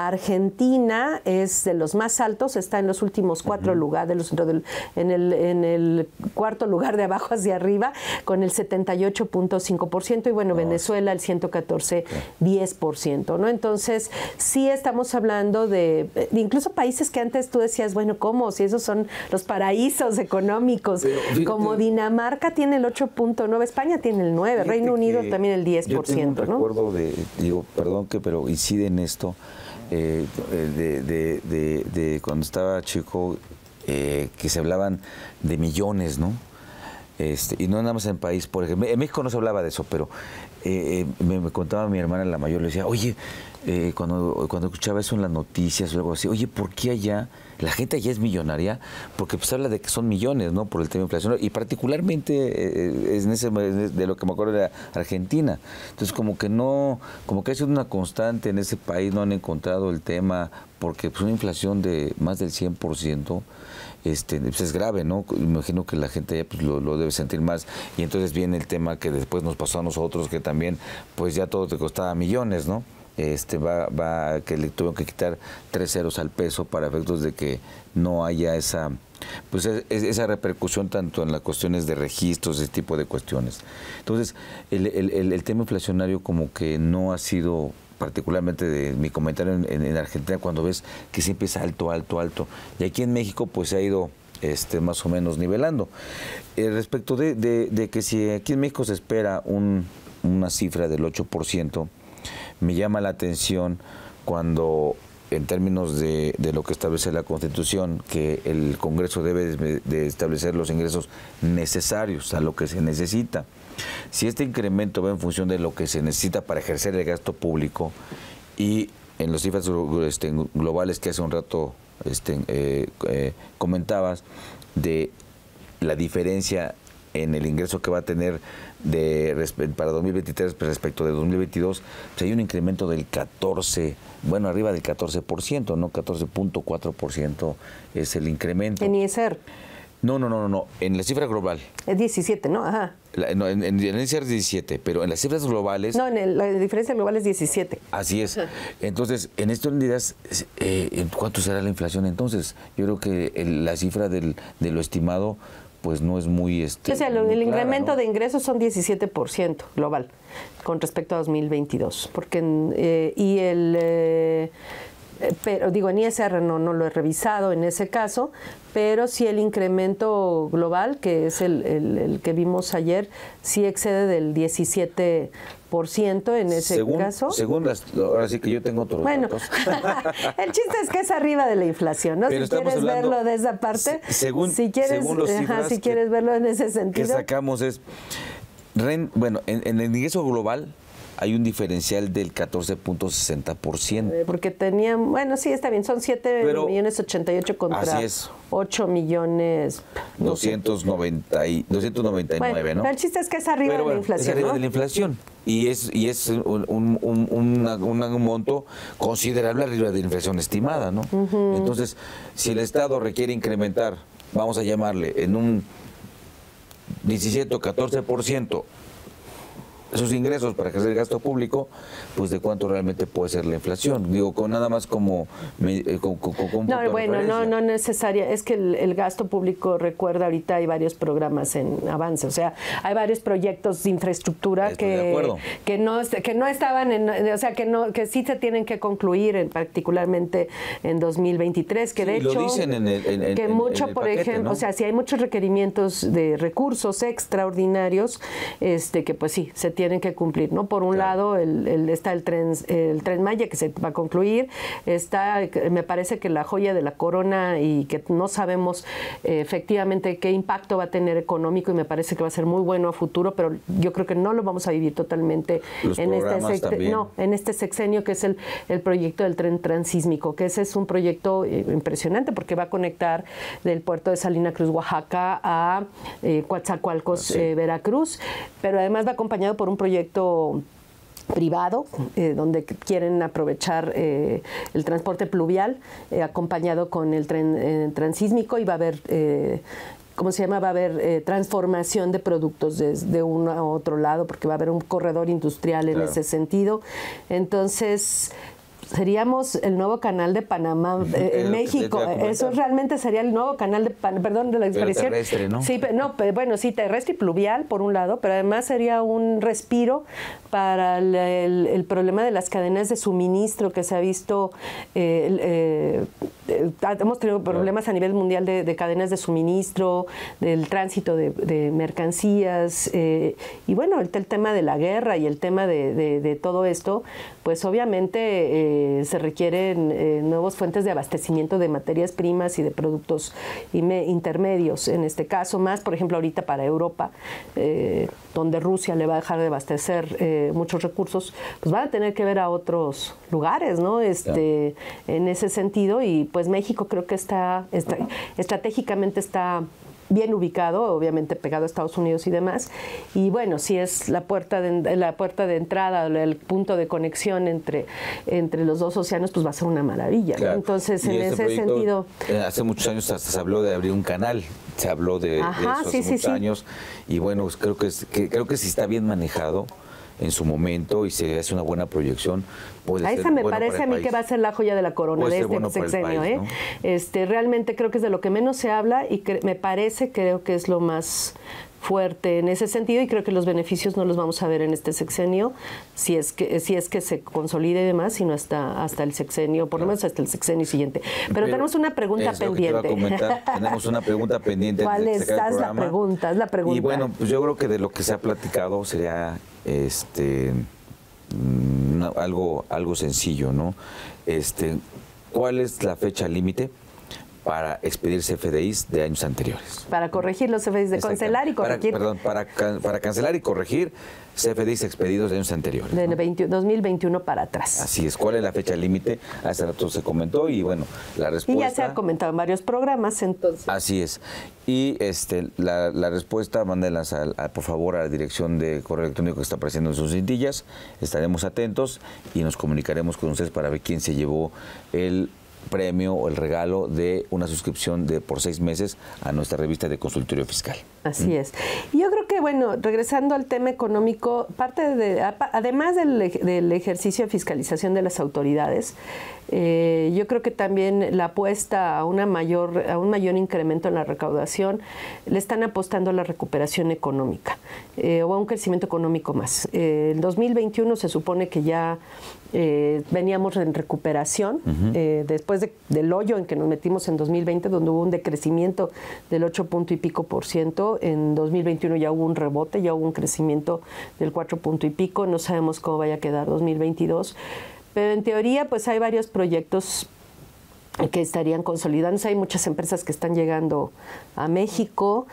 Argentina es de los más altos, está en los últimos cuatro uh-huh. lugares, en el, en el cuarto lugar de abajo hacia arriba, con el setenta y ocho punto cinco por ciento, y bueno, oh. Venezuela el ciento catorce punto diez por ciento, ¿no? Entonces, sí estamos hablando de, de incluso países que antes tú decías, bueno, ¿cómo? Si esos son los paraísos económicos, pero, fíjate, como Dinamarca tiene el ocho punto nueve, España tiene el nueve, Reino Unido también el diez por ciento, yo tengo un ¿no? recuerdo de, digo, perdón que, pero incide en esto, eh, de, de, de, de cuando estaba chico, eh, que se hablaban de millones, ¿no? Este, y no nada más en el país, por ejemplo, en México no se hablaba de eso, pero eh, me, me contaba mi hermana la mayor, le decía, oye, eh, cuando, cuando escuchaba eso en las noticias o algo así, oye, ¿por qué allá la gente allá es millonaria? Porque pues habla de que son millones, ¿no? Por el tema inflacionario, y particularmente eh, es en ese, de lo que me acuerdo de Argentina. Entonces como que no, como que ha sido una constante en ese país, no han encontrado el tema, porque pues una inflación de más del cien por ciento, Este, pues es grave, ¿no? Imagino que la gente ya pues, lo, lo debe sentir más, y entonces viene el tema que después nos pasó a nosotros, que también pues ya todo te costaba millones, ¿no? Este va, va que le tuvieron que quitar tres ceros al peso para efectos de que no haya esa pues es, esa repercusión tanto en las cuestiones de registros, ese tipo de cuestiones. Entonces, el, el, el tema inflacionario como que no ha sido, particularmente de mi comentario en, en, en Argentina, cuando ves que siempre es alto, alto, alto. Y aquí en México pues se ha ido este, más o menos nivelando. Eh, respecto de, de, de que si aquí en México se espera un, una cifra del ocho por ciento, me llama la atención cuando, en términos de, de lo que establece la Constitución, que el Congreso debe de, de establecer los ingresos necesarios a lo que se necesita. Si este incremento va en función de lo que se necesita para ejercer el gasto público, y en las cifras este, globales que hace un rato este, eh, eh, comentabas, de la diferencia en el ingreso que va a tener de para dos mil veintitrés respecto de dos mil veintidós, pues hay un incremento del catorce, bueno, arriba del catorce por ciento, ¿no? catorce punto cuatro por ciento es el incremento. En I S R. No, no, no, no, no, en la cifra global. Es diecisiete, ¿no? Ajá. La, no, en, en, en I S R es diecisiete, pero en las cifras globales... No, en el, la diferencia global es diecisiete. Así es. Ajá. Entonces, en esto unidades, eh, ¿cuánto será la inflación entonces? Yo creo que el, la cifra del, de lo estimado pues no es muy... Este, o sea, el, el incremento, ¿no?, de ingresos son diecisiete por ciento global con respecto a dos mil veintidós. Porque, eh, y el... Eh, pero digo, en I S R no, no lo he revisado en ese caso, pero sí el incremento global, que es el, el, el que vimos ayer, sí excede del diecisiete por ciento en ese según, caso. Según las, ahora sí que yo tengo otros bueno, datos. El chiste es que es arriba de la inflación, ¿no? Pero si quieres hablando, verlo de esa parte, según, si quieres, según los ajá, si quieres que, verlo en ese sentido. Que sacamos es, ren, bueno, en, en el ingreso global hay un diferencial del catorce punto sesenta por ciento. Porque tenían, bueno, sí, está bien, son siete millones ochenta y ocho contra ocho millones doscientos noventa y nueve, bueno, ¿no? Pero el chiste es que es arriba pero, de la inflación, es arriba, ¿no?, de la inflación. Y es, y es un, un, un, una, una, un monto considerable arriba de la inflación estimada, ¿no? Uh-huh. Entonces, si el Estado requiere incrementar, vamos a llamarle, en un diecisiete o catorce por ciento sus ingresos para ejercer el gasto público, pues de cuánto realmente puede ser la inflación. Digo, con nada más como... Me, con, con, con no, bueno, no, no necesaria. Es que el, el gasto público, recuerda, ahorita hay varios programas en avance. O sea, hay varios proyectos de infraestructura que, que, no, que no estaban en... O sea, que no que sí se tienen que concluir, en, particularmente en dos mil veintitrés, que de sí, hecho... lo dicen en el, en, que en, mucho, en el por paquete, ejemplo, ¿no? O sea, si hay muchos requerimientos de recursos extraordinarios, este que pues sí, se tienen tienen que cumplir, ¿no? Por un claro. lado el, el, está el tren, el Tren Maya, que se va a concluir, está, me parece que la joya de la corona, y que no sabemos eh, efectivamente qué impacto va a tener económico, y me parece que va a ser muy bueno a futuro, pero yo creo que no lo vamos a vivir totalmente Los en este, sex, no, en este sexenio, que es el, el proyecto del tren transísmico, que ese es un proyecto eh, impresionante, porque va a conectar del puerto de Salina Cruz, Oaxaca, a eh, Coatzacoalcos, sí. eh, Veracruz, pero además va acompañado por un proyecto privado, eh, donde quieren aprovechar eh, el transporte pluvial, eh, acompañado con el tren eh, transísmico, y va a haber eh, ¿cómo se llama? Va a haber eh, transformación de productos desde uno a otro lado, porque va a haber un corredor industrial en claro. ese sentido. Entonces, seríamos el nuevo canal de Panamá eh, en México. Eso realmente sería el nuevo canal de Panamá, perdón de la expresión. Terrestre, ¿no? Sí, no, bueno, sí, terrestre y pluvial por un lado, pero además sería un respiro para el, el, el problema de las cadenas de suministro que se ha visto. Eh, eh, hemos tenido problemas a nivel mundial de, de cadenas de suministro, del tránsito de, de mercancías, eh, y bueno, el, el tema de la guerra y el tema de, de, de todo esto, pues obviamente eh, se requieren eh, nuevas fuentes de abastecimiento de materias primas y de productos intermedios, en este caso más, por ejemplo, ahorita para Europa, eh, donde Rusia le va a dejar de abastecer eh, muchos recursos, pues van a tener que ver a otros lugares, ¿no? Este, yeah. En ese sentido, y pues México creo que está, está estratégicamente está bien ubicado, obviamente pegado a Estados Unidos y demás, y bueno, si es la puerta de, la puerta de entrada, el punto de conexión entre, entre los dos océanos, pues va a ser una maravilla, claro. ¿no? Entonces, y en este ese sentido... Hace muchos años hasta se habló de abrir un canal, se habló de, Ajá, de eso hace sí, muchos sí, años, sí. y bueno, creo que, es, que, creo que si está bien manejado en su momento y se hace una buena proyección, puede a ser esa me bueno parece a mí país. Que va a ser la joya de la corona puede de este bueno sexenio, país, ¿eh? ¿no? Este, realmente creo que es de lo que menos se habla y que me parece, creo que es lo más fuerte en ese sentido, y creo que los beneficios no los vamos a ver en este sexenio, si es que si es que se consolide y demás, sino hasta hasta el sexenio, por lo menos hasta el sexenio siguiente. Pero, Pero tenemos una pregunta es pendiente. Lo que te iba a comentar. Tenemos una pregunta pendiente. ¿Cuál es? Haz la pregunta, haz la pregunta. Y bueno, pues yo creo que de lo que se ha platicado sería este mmm, algo algo sencillo, ¿no? Este, ¿cuál es la fecha límite para expedir C F D Is de años anteriores? Para corregir los C F D Is, de cancelar y corregir. Para, perdón, para, para cancelar y corregir C F D Is expedidos de años anteriores. De ¿no? veinte, dos mil veintiuno para atrás. Así es. ¿Cuál es la fecha límite? Hace rato se comentó y bueno, la respuesta... Y ya se ha comentado en varios programas, entonces. Así es. Y este la, la respuesta, mándenlas a, a, por favor a la dirección de correo electrónico que está apareciendo en sus cintillas. Estaremos atentos y nos comunicaremos con ustedes para ver quién se llevó el premio o el regalo de una suscripción de por seis meses a nuestra revista de Consultorio Fiscal. Así ¿Mm? es. Y yo creo que, bueno, regresando al tema económico, parte de, además del, del ejercicio de fiscalización de las autoridades, eh, yo creo que también la apuesta a una mayor, a un mayor incremento en la recaudación, le están apostando a la recuperación económica eh, o a un crecimiento económico más. Eh, el dos mil veintiuno se supone que ya eh, veníamos en recuperación, uh-huh. eh, después de, del hoyo en que nos metimos en dos mil veinte, donde hubo un decrecimiento del ocho punto y pico por ciento. En dos mil veintiuno ya hubo un rebote, ya hubo un crecimiento del cuatro punto y pico. No sabemos cómo vaya a quedar dos mil veintidós. Pero en teoría, pues hay varios proyectos que estarían consolidándose. Hay muchas empresas que están llegando a México,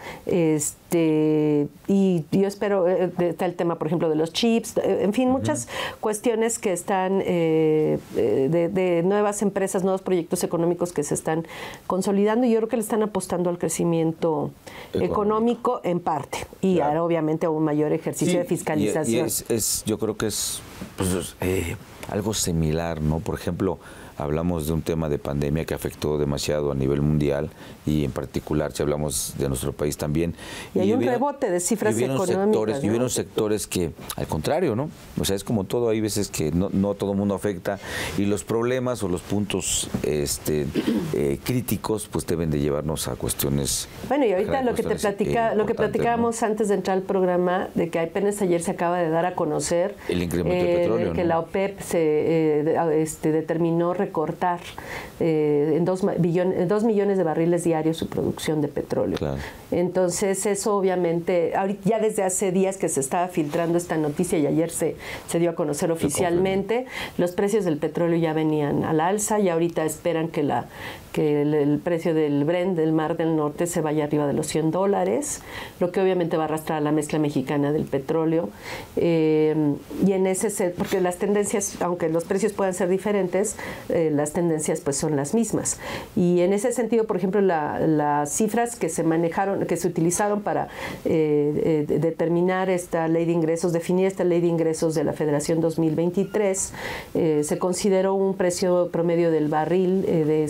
este, y yo espero, eh, está el tema, por ejemplo, de los chips, en fin, muchas uh-huh. cuestiones que están eh, de, de nuevas empresas, nuevos proyectos económicos que se están consolidando, y yo creo que le están apostando al crecimiento económico, económico en parte, y claro. ahora, obviamente, a un mayor ejercicio sí, de fiscalización. Y, y es, es, yo creo que es pues, eh, algo similar, ¿no? Por ejemplo, hablamos de un tema de pandemia que afectó demasiado a nivel mundial y en particular si hablamos de nuestro país también. Y hay y un hubieron, rebote de cifras y económicas. Sectores, ¿no? Y hubieron sectores que, al contrario, ¿no? O sea, es como todo, hay veces que no, no todo el mundo afecta y los problemas o los puntos este, eh, críticos pues deben de llevarnos a cuestiones. Bueno, y ahorita lo que te platica, eh, lo que platicábamos, ¿no?, antes de entrar al programa, de que apenas ayer se acaba de dar a conocer el incremento eh, del petróleo, de que ¿no? la OPEP se eh, este, determinó recortar eh, en, dos billon, en dos millones de barriles diarios su producción de petróleo. Claro. Entonces eso obviamente, ahorita, ya desde hace días que se estaba filtrando esta noticia y ayer se, se dio a conocer oficialmente, los precios del petróleo ya venían al alza y ahorita esperan que la que el, el precio del Brent del Mar del Norte se vaya arriba de los cien dólares, lo que obviamente va a arrastrar a la mezcla mexicana del petróleo. Eh, y en ese set, porque las tendencias, aunque los precios puedan ser diferentes, eh, las tendencias pues son las mismas. Y en ese sentido, por ejemplo, la, las cifras que se manejaron, que se utilizaron para eh, eh, determinar esta ley de ingresos, definir esta ley de ingresos de la Federación dos mil veintitrés, eh, se consideró un precio promedio del barril eh, de sesenta y ocho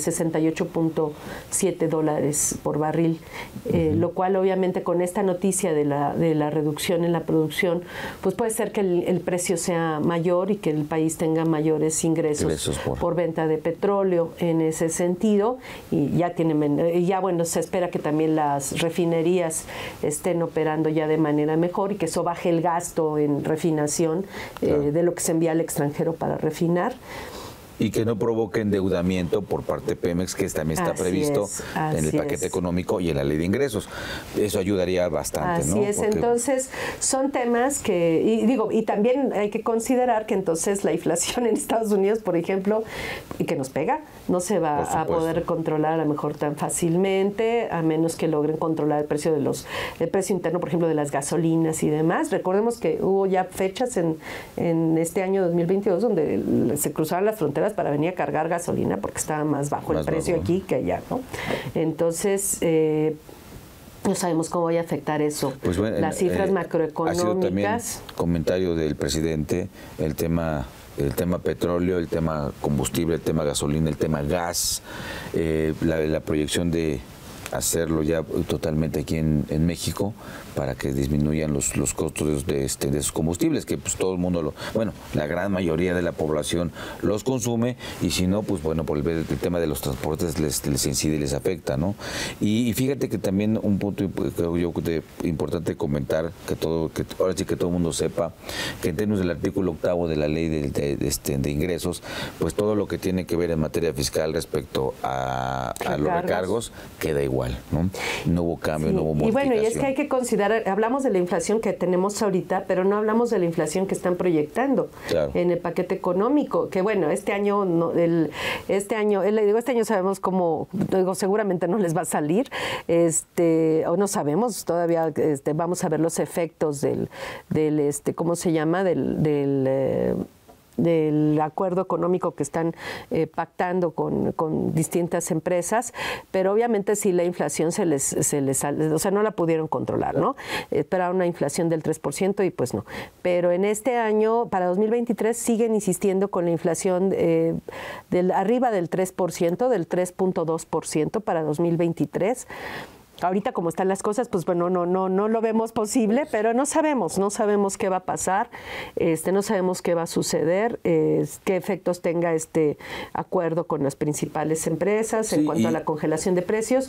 ocho punto siete dólares por barril, eh, uh-huh. lo cual obviamente con esta noticia de la, de la reducción en la producción, pues puede ser que el, el precio sea mayor y que el país tenga mayores ingresos, ingresos por... por venta de petróleo en ese sentido, y ya tiene, ya bueno, se espera que también las refinerías estén operando ya de manera mejor y que eso baje el gasto en refinación, claro. eh, de lo que se envía al extranjero para refinar. Y que no provoque endeudamiento por parte de Pemex, que también está así previsto es, en el paquete es. económico y en la ley de ingresos. Eso ayudaría bastante, así ¿no? Así es, porque... entonces son temas que, y digo, y también hay que considerar que entonces la inflación en Estados Unidos, por ejemplo, y que nos pega, no se va a poder controlar a lo mejor tan fácilmente, a menos que logren controlar el precio de los, el precio interno, por ejemplo, de las gasolinas y demás. Recordemos que hubo ya fechas en, en este año dos mil veintidós donde se cruzaron las fronteras para venir a cargar gasolina porque estaba más bajo más el precio bajo. aquí que allá, ¿no? Entonces, eh, no sabemos cómo vaya a afectar eso. Pues bueno, las cifras eh, macroeconómicas. Ha sido también comentario del presidente, el tema el tema petróleo, el tema combustible, el tema gasolina, el tema gas, eh, la, la proyección de hacerlo ya totalmente aquí en, en México para que disminuyan los, los costos de, este, de esos combustibles, que pues todo el mundo, lo, bueno, la gran mayoría de la población los consume, y si no, pues bueno, por el, el tema de los transportes les, les incide y les afecta, ¿no? Y, y fíjate que también un punto creo yo de, importante comentar, que todo, que ahora sí que todo el mundo sepa, que en términos del artículo octavo de la ley de, de, de, este, de ingresos, pues todo lo que tiene que ver en materia fiscal respecto a, a los recargos queda igual, ¿no? No hubo cambio, sí. no hubo modificación. Y bueno, y es que hay que considerar, hablamos de la inflación que tenemos ahorita, pero no hablamos de la inflación que están proyectando claro. en el paquete económico, que bueno, este año, no, el, este año, el, digo, este año sabemos cómo, digo, seguramente no les va a salir, este, o no sabemos, todavía este, vamos a ver los efectos del, del este, ¿cómo se llama? Del, del eh, del acuerdo económico que están eh, pactando con, con distintas empresas, pero obviamente si la inflación se les, se les o sea, no la pudieron controlar, ¿no? Esperaban una inflación del tres por ciento y pues no. Pero en este año, para dos mil veintitrés, siguen insistiendo con la inflación eh, del, arriba del tres por ciento, del tres punto dos por ciento para dos mil veintitrés. Ahorita como están las cosas, pues bueno, no, no, no lo vemos posible, pero no sabemos, no sabemos qué va a pasar, este, no sabemos qué va a suceder, eh, qué efectos tenga este acuerdo con las principales empresas sí, en cuanto a la congelación de precios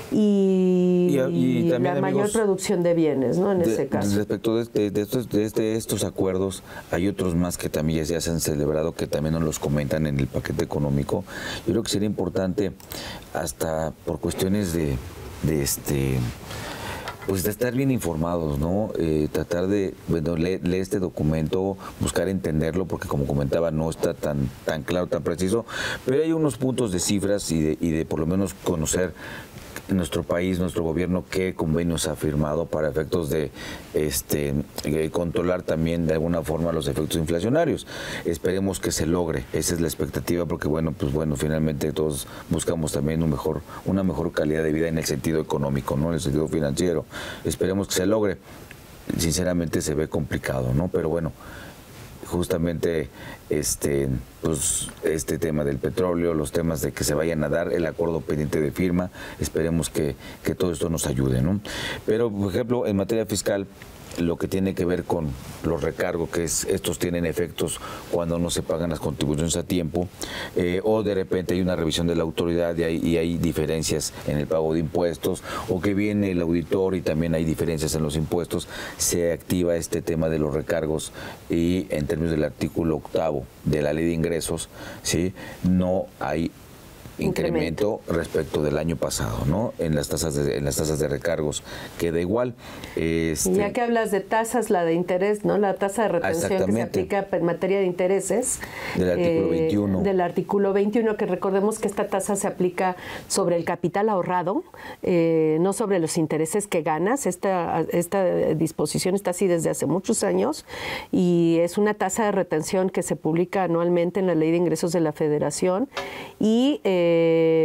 y, y, y, y la mayor amigos, producción de bienes, ¿no? En de, ese caso. Respecto de, este, de, estos, de, este, de estos acuerdos, hay otros más que también ya se han celebrado, que también nos los comentan en el paquete económico. Yo creo que sería importante, hasta por cuestiones de de este pues de estar bien informados, ¿no? Eh, tratar de, bueno, leer, leer este documento, buscar entenderlo, porque como comentaba, no está tan, tan claro, tan preciso, pero hay unos puntos de cifras y de, y de por lo menos conocer nuestro país, nuestro gobierno, qué convenios ha firmado para efectos de este eh, controlar también de alguna forma los efectos inflacionarios. Esperemos que se logre, esa es la expectativa, porque bueno, pues bueno, finalmente todos buscamos también un mejor, una mejor calidad de vida en el sentido económico, no en el sentido financiero. Esperemos que se logre. Sinceramente se ve complicado, ¿no? Pero bueno, justamente este pues este tema del petróleo, los temas de que se vayan a dar, el acuerdo pendiente de firma, esperemos que, que todo esto nos ayude, ¿no? Pero, por ejemplo, en materia fiscal, lo que tiene que ver con los recargos, que es, estos tienen efectos cuando no se pagan las contribuciones a tiempo, eh, o de repente hay una revisión de la autoridad y hay, y hay diferencias en el pago de impuestos, o que viene el auditor y también hay diferencias en los impuestos, se activa este tema de los recargos y en términos del artículo octavo de la ley de ingresos, ¿sí? No hay incremento respecto del año pasado, ¿no? En las tasas de, en las tasas de recargos queda igual. Este, ya que hablas de tasas, la de interés, ¿no? La tasa de retención que se aplica en materia de intereses. Del artículo eh, veintiuno. Del artículo veintiuno, que recordemos que esta tasa se aplica sobre el capital ahorrado, eh, no sobre los intereses que ganas. Esta, esta disposición está así desde hace muchos años y es una tasa de retención que se publica anualmente en la Ley de Ingresos de la Federación y eh,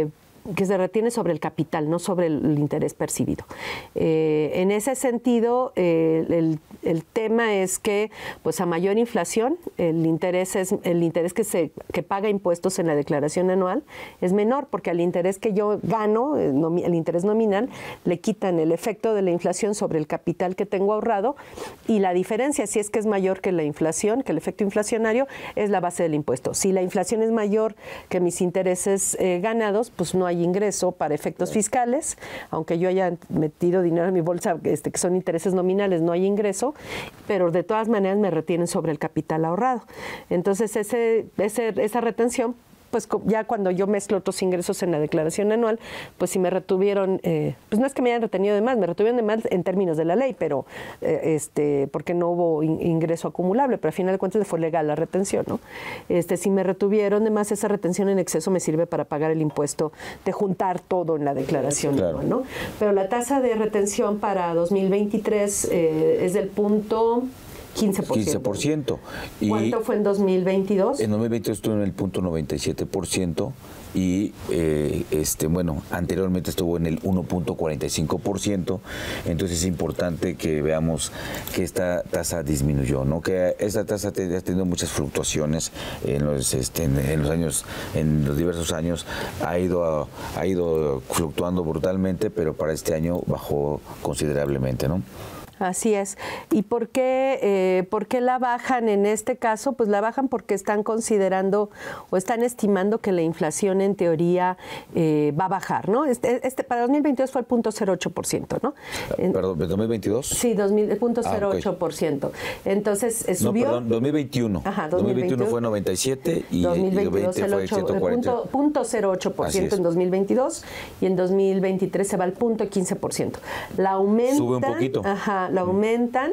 que se retiene sobre el capital, no sobre el, el interés percibido. Eh, en ese sentido, eh, el, el tema es que, pues, a mayor inflación, el interés es el interés que se que paga impuestos en la declaración anual es menor, porque al interés que yo gano, el interés nominal, le quitan el efecto de la inflación sobre el capital que tengo ahorrado, y la diferencia, si es que es mayor que la inflación, que el efecto inflacionario, es la base del impuesto. Si la inflación es mayor que mis intereses eh, ganados, pues no hay ingreso para efectos fiscales, aunque yo haya metido dinero en mi bolsa, este, que son intereses nominales, no hay ingreso, pero de todas maneras me retienen sobre el capital ahorrado. Entonces, ese, ese, esa retención, pues ya cuando yo mezclo otros ingresos en la declaración anual, pues si me retuvieron, eh, pues no es que me hayan retenido de más, me retuvieron de más en términos de la ley, pero eh, este, porque no hubo in, ingreso acumulable, pero al final de cuentas fue legal la retención, ¿no? Este, si me retuvieron de más, esa retención en exceso me sirve para pagar el impuesto de juntar todo en la declaración claro. anual, ¿no? Pero la tasa de retención para dos mil veintitrés eh, es del punto quince por ciento. quince por ciento. Y ¿cuánto fue en dos mil veintidós? En dos mil veintidós estuvo en el punto noventa y siete por ciento y eh, este bueno, anteriormente estuvo en el uno punto cuarenta y cinco por ciento. Entonces es importante que veamos que esta tasa disminuyó, ¿no? Que esta tasa ha tenido muchas fluctuaciones en los este, en, en los años, en los diversos años, ha ido a, ha ido fluctuando brutalmente, pero para este año bajó considerablemente, ¿no? Así es. ¿Y por qué, eh, por qué la bajan en este caso? Pues la bajan porque están considerando o están estimando que la inflación en teoría eh, va a bajar, ¿no? Este, este para dos mil veintidós fue el punto cero ocho por ciento, ¿no? En, ¿Perdón, dos mil veintidós? Sí, dos mil, el punto cero ocho por ciento. Ah, okay. Entonces, eh, subió. No, perdón, dos mil veintiuno. Ajá, dos mil veintiuno fue noventa y siete y dos mil veintidós y veinte fue ciento cuarenta. El punto cero ocho por ciento en dos mil veintidós y en dos mil veintitrés se va al punto quince por ciento. La aumentan. Sube un poquito. Ajá, la aumentan.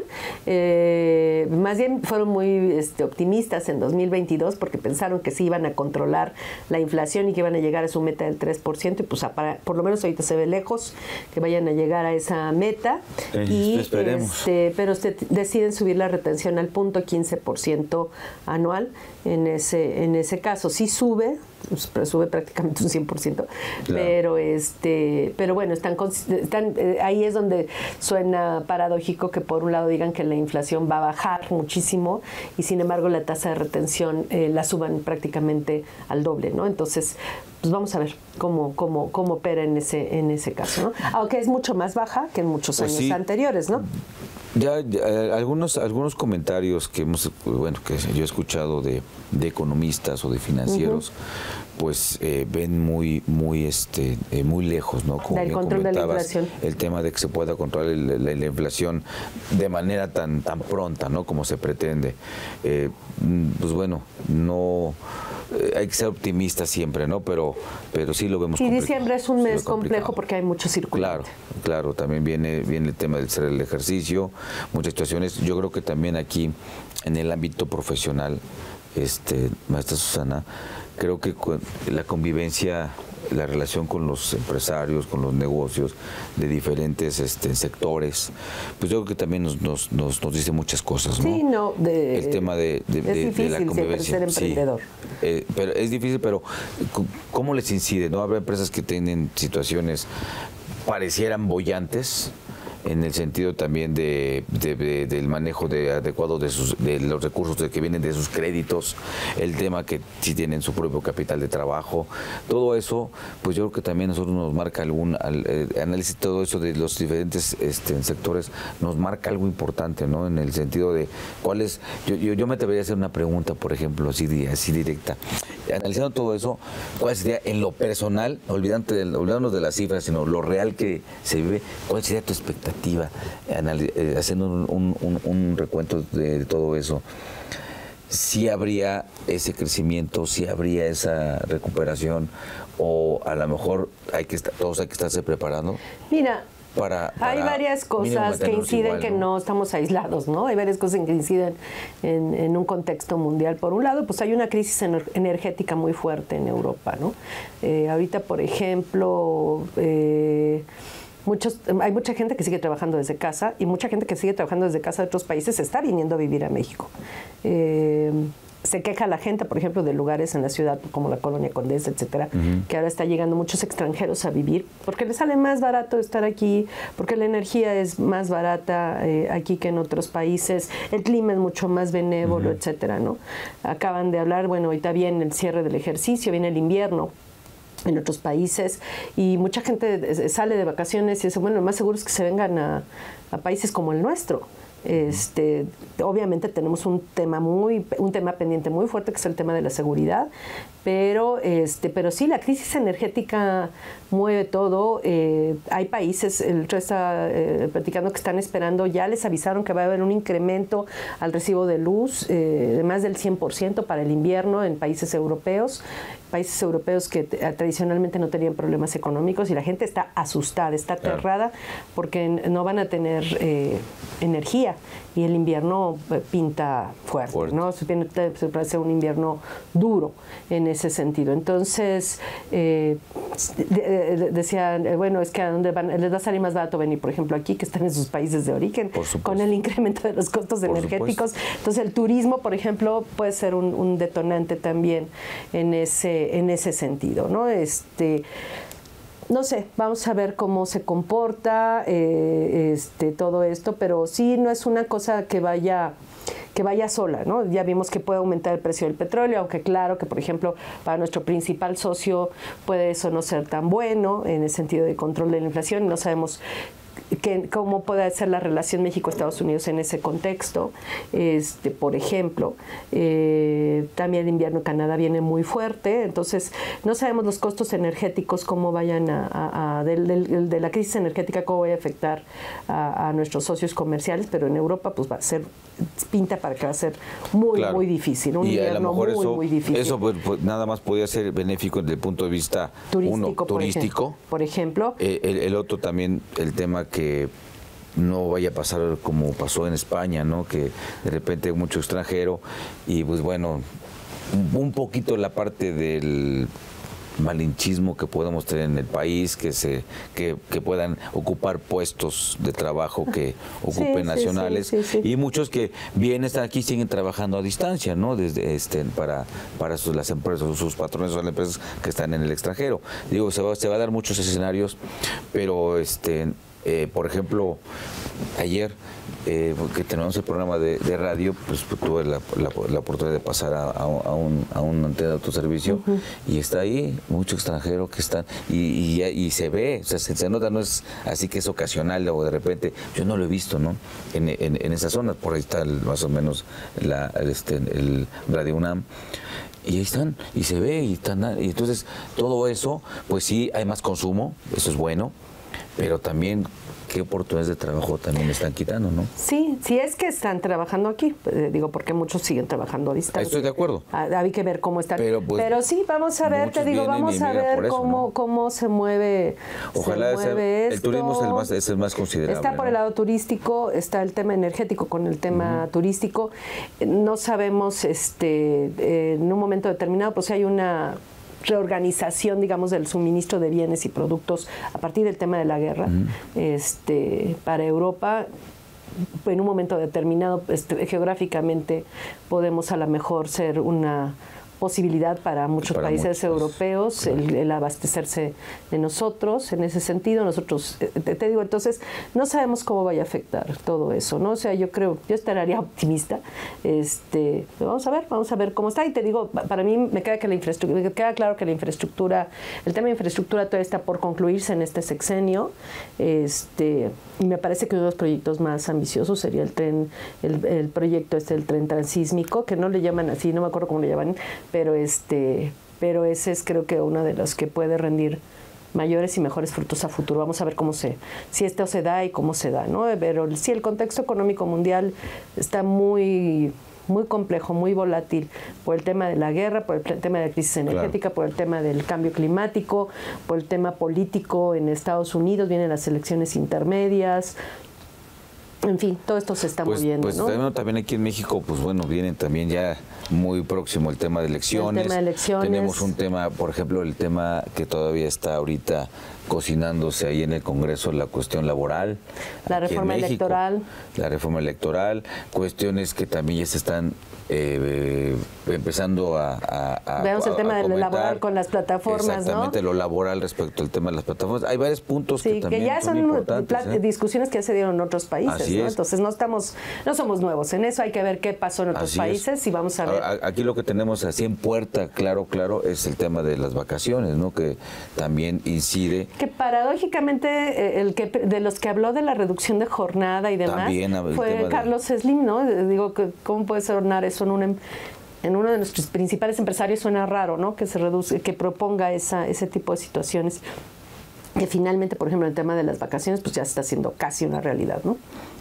Eh, más bien fueron muy este, optimistas en dos mil veintidós porque pensaron que sí iban a controlar la inflación y que iban a llegar a su meta del tres por ciento y pues para, por lo menos ahorita se ve lejos que vayan a llegar a esa meta. Eh, y esperemos. Este, pero usted, deciden subir la retención al punto quince por ciento anual. En ese, en ese caso sí sube, pues, sube prácticamente un cien por ciento, claro. pero este, pero bueno, están, están eh, ahí es donde suena paradójico que por un lado digan que la inflación va a bajar muchísimo y sin embargo la tasa de retención eh, la suban prácticamente al doble, ¿no? Entonces, pues vamos a ver cómo, cómo, cómo opera en ese, en ese caso, ¿no? Aunque es mucho más baja que en muchos pues años sí. anteriores, ¿no? Ya, ya algunos algunos comentarios que hemos bueno que yo he escuchado de, de economistas o de financieros, uh-huh. pues eh, ven muy muy este eh, muy lejos, ¿no? Como del control de la inflación. El tema de que se pueda controlar el, la, la inflación de manera tan tan pronta, ¿no? Como se pretende. Eh, pues bueno, no eh, hay que ser optimista siempre, ¿no? Pero pero sí lo vemos sí, complicado. Diciembre es un mes complejo porque hay mucho circulante. Claro, claro, también viene viene el tema del hacer el ejercicio, muchas situaciones. Yo creo que también aquí en el ámbito profesional, este, maestra Susana, creo que la convivencia, la relación con los empresarios, con los negocios de diferentes este, sectores, pues yo creo que también nos, nos, nos, nos dice muchas cosas, ¿no? Sí, no, de, el tema de, de, es de, difícil de la convivencia. Ser emprendedor. Sí, eh, pero es difícil, pero ¿cómo les incide? ¿No? Habrá empresas que tienen situaciones parecieran bollantes, en el sentido también de, de, de del manejo de, adecuado de, sus, de los recursos de que vienen de sus créditos, el tema que si tienen su propio capital de trabajo, todo eso, pues yo creo que también nosotros nos marca algún al, eh, análisis, todo eso de los diferentes este, sectores, nos marca algo importante, ¿no? En el sentido de cuál es, yo, yo, yo me atrevería a hacer una pregunta, por ejemplo, así, así directa, analizando todo eso, ¿cuál sería en lo personal, olvidando de, olvidándonos de las cifras, sino lo real que se vive, cuál sería tu expectativa? Haciendo un, un, un recuento de, de todo eso, si habría ese crecimiento, si habría esa recuperación, o a lo mejor hay que estar, todos hay que estarse preparando. Mira, Para, para hay varias cosas que inciden igual, que ¿no? no estamos aislados, ¿no? Hay varias cosas que inciden en, en un contexto mundial. Por un lado, pues hay una crisis energética muy fuerte en Europa, ¿no? Eh, ahorita, por ejemplo, eh, Muchos, hay mucha gente que sigue trabajando desde casa y mucha gente que sigue trabajando desde casa de otros países está viniendo a vivir a México. Eh, se queja la gente, por ejemplo, de lugares en la ciudad como la Colonia Condesa, etcétera, uh-huh. que ahora está llegando muchos extranjeros a vivir porque les sale más barato estar aquí, porque la energía es más barata eh, aquí que en otros países, el clima es mucho más benévolo, uh-huh. etcétera, ¿no? Acaban de hablar, bueno, ahorita viene el cierre del ejercicio, viene el invierno en otros países y mucha gente sale de vacaciones y dice, bueno, lo más seguro es que se vengan a, a países como el nuestro. Este, obviamente tenemos un tema muy, un tema pendiente muy fuerte que es el tema de la seguridad, pero este, pero sí la crisis energética mueve todo. Eh, hay países, el otro está eh, platicando que están esperando, ya les avisaron que va a haber un incremento al recibo de luz eh, de más del cien por ciento para el invierno en países europeos. Países europeos que tradicionalmente no tenían problemas económicos y la gente está asustada, está aterrada claro. porque no van a tener eh, energía y el invierno pinta fuerte, fuerte. ¿no? Se parece un invierno duro en ese sentido. Entonces, eh, de, decían, bueno, es que a dónde van, les va a salir más barato venir, por ejemplo, aquí, que están en sus países de origen, con el incremento de los costos por energéticos. Supuesto. Entonces, el turismo, por ejemplo, puede ser un, un detonante también en ese, en ese sentido, ¿no? Este... No sé, vamos a ver cómo se comporta eh, este, todo esto, pero sí no es una cosa que vaya que vaya sola, ¿no? Ya vimos que puede aumentar el precio del petróleo, aunque claro que, por ejemplo, para nuestro principal socio puede eso no ser tan bueno en el sentido de control de la inflación. No sabemos que, cómo puede ser la relación México-Estados Unidos en ese contexto. Este, por ejemplo, eh, también el invierno en Canadá viene muy fuerte, entonces no sabemos los costos energéticos cómo vayan a, a, a de, de, de la crisis energética, cómo vaya a afectar a, a nuestros socios comerciales, pero en Europa pues va a ser, pinta para que va a ser muy, claro. muy difícil, un y invierno a lo mejor muy, eso, muy difícil. Eso pues, pues, nada más podría ser benéfico desde el punto de vista turístico, uno, por turístico. Ejemplo, por ejemplo. Eh, el, el otro también, el tema que no vaya a pasar como pasó en España, ¿no? Que de repente hay mucho extranjero y pues bueno, un poquito la parte del malinchismo que podamos tener en el país, que se que, que puedan ocupar puestos de trabajo que ocupen sí, nacionales sí, sí, sí, sí. y muchos que bien están aquí siguen trabajando a distancia, ¿no? Desde este para para sus, las empresas, sus patrones o las empresas que están en el extranjero. Digo, se va, se va a dar muchos escenarios, pero este Eh, por ejemplo, ayer eh, que tenemos el programa de, de radio, pues tuve la, la, la oportunidad de pasar a, a, a un a un antena de autoservicio uh-huh. y está ahí mucho extranjero que están y, y, y se ve, o sea, se, se nota, no es así que es ocasional o de repente, yo no lo he visto, ¿no? En, en, en esa zona, por ahí está el, más o menos la, el, este, el Radio UNAM. Y ahí están, y se ve, y están, y entonces todo eso, pues sí, hay más consumo, eso es bueno, pero también qué oportunidades de trabajo también están quitando, ¿no? Sí, sí es que están trabajando aquí, eh, digo, porque muchos siguen trabajando a distancia. Estoy de acuerdo. Ah, hay que ver cómo están. Pero, pues, pero sí, vamos a ver, te digo, vamos a ver eso, cómo, ¿no? cómo se mueve, Ojalá se mueve el, esto. el turismo es el más, es el más considerable. Está por ¿no? el lado turístico, está el tema energético con el tema uh-huh. turístico. No sabemos, este, eh, en un momento determinado, pues si hay una reorganización, digamos, del suministro de bienes y productos a partir del tema de la guerra uh-huh. este, para Europa. En un momento determinado, este, geográficamente, podemos a lo mejor ser una posibilidad para muchos para países muchos, europeos, claro. el, el abastecerse de nosotros, en ese sentido, nosotros, te, te digo, entonces, no sabemos cómo vaya a afectar todo eso, ¿no? O sea, yo creo, yo estaría optimista, este, vamos a ver, vamos a ver cómo está, y te digo, para mí me queda que la infraestructura, me queda claro que la infraestructura, el tema de infraestructura todavía está por concluirse en este sexenio, este, y me parece que uno de los proyectos más ambiciosos sería el tren, el, el proyecto este del tren transísmico, que no le llaman así, no me acuerdo cómo le llaman, pero este pero ese es creo que uno de los que puede rendir mayores y mejores frutos a futuro. Vamos a ver cómo se, si esto se da y cómo se da, ¿no? Pero sí, el contexto económico mundial está muy muy complejo, muy volátil, por el tema de la guerra, por el tema de la crisis energética, claro. por el tema del cambio climático, por el tema político en Estados Unidos, vienen las elecciones intermedias. En fin, todo esto se está pues, moviendo, pues, ¿no? También, también aquí en México, pues bueno, vienen también ya muy próximo el tema de elecciones. El tema de elecciones. Tenemos un tema, por ejemplo, el tema que todavía está ahorita cocinándose ahí en el Congreso, la cuestión laboral. La reforma electoral. La reforma electoral, cuestiones que también ya se están eh, empezando a, a, a Veamos el a, tema a de lo laboral con las plataformas, exactamente, ¿no? lo laboral respecto al tema de las plataformas. Hay varios puntos sí, que también que ya son, son importantes, ¿eh? discusiones que ya se dieron en otros países, Así ¿no? es. Entonces no estamos, no somos nuevos en eso, hay que ver qué pasó en otros Así países es. y vamos a ver. Aquí lo que tenemos así en puerta, claro, claro, es el tema de las vacaciones, ¿no? Que también incide. Que paradójicamente eh, el que de los que habló de la reducción de jornada y demás También, el fue tema de- Carlos Slim, ¿no? Digo, que ¿cómo puede sonar eso en un em- en uno de nuestros principales empresarios? Suena raro, ¿no? Que se reduce, que proponga esa, ese tipo de situaciones. Que finalmente, por ejemplo, el tema de las vacaciones, pues ya está siendo casi una realidad, ¿no?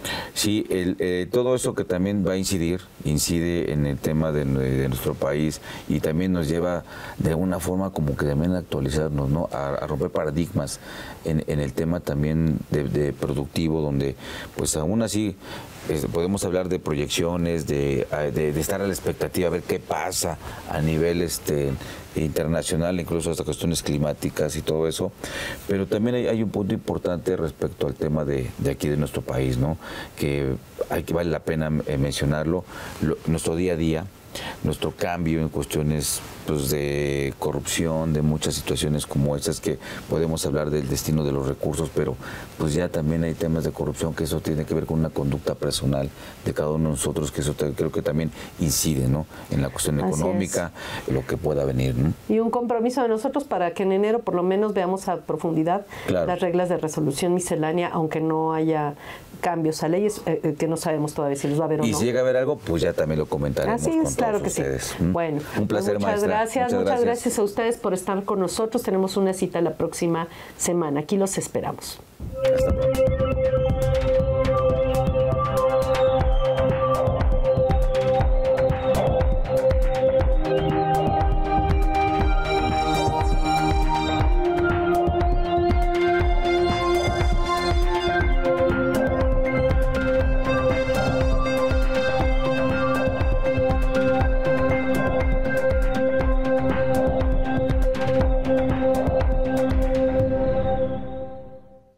Sí, el, eh, todo eso que también va a incidir, incide en el tema de, de nuestro país y también nos lleva de alguna forma como que también a actualizarnos, ¿no? A, a romper paradigmas en, en el tema también de, de productivo, donde pues aún así es, podemos hablar de proyecciones, de, de, de estar a la expectativa, a ver qué pasa a nivel este internacional, incluso hasta cuestiones climáticas y todo eso, pero también hay, hay un punto importante respecto al tema de, de aquí de nuestro país, ¿no? Que hay que vale la pena eh, mencionarlo, lo, nuestro día a día, nuestro cambio en cuestiones pues, de corrupción, de muchas situaciones como estas que podemos hablar del destino de los recursos, pero pues ya también hay temas de corrupción que eso tiene que ver con una conducta personal de cada uno de nosotros, que eso te, creo que también incide, ¿no? En la cuestión Así económica, lo que pueda venir, ¿no? Y un compromiso de nosotros para que en enero por lo menos veamos a profundidad Claro. las reglas de resolución miscelánea, aunque no haya cambios a leyes, eh, que no sabemos todavía si los va a haber o Y no. si llega a haber algo, pues ya también lo comentaremos Así con es, claro todos que ustedes. sí. ¿Mm? Bueno, un placer, pues muchas maestra. gracias, muchas, muchas gracias. gracias a ustedes por estar con nosotros. Tenemos una cita la próxima semana. Aquí los esperamos. Hasta pronto.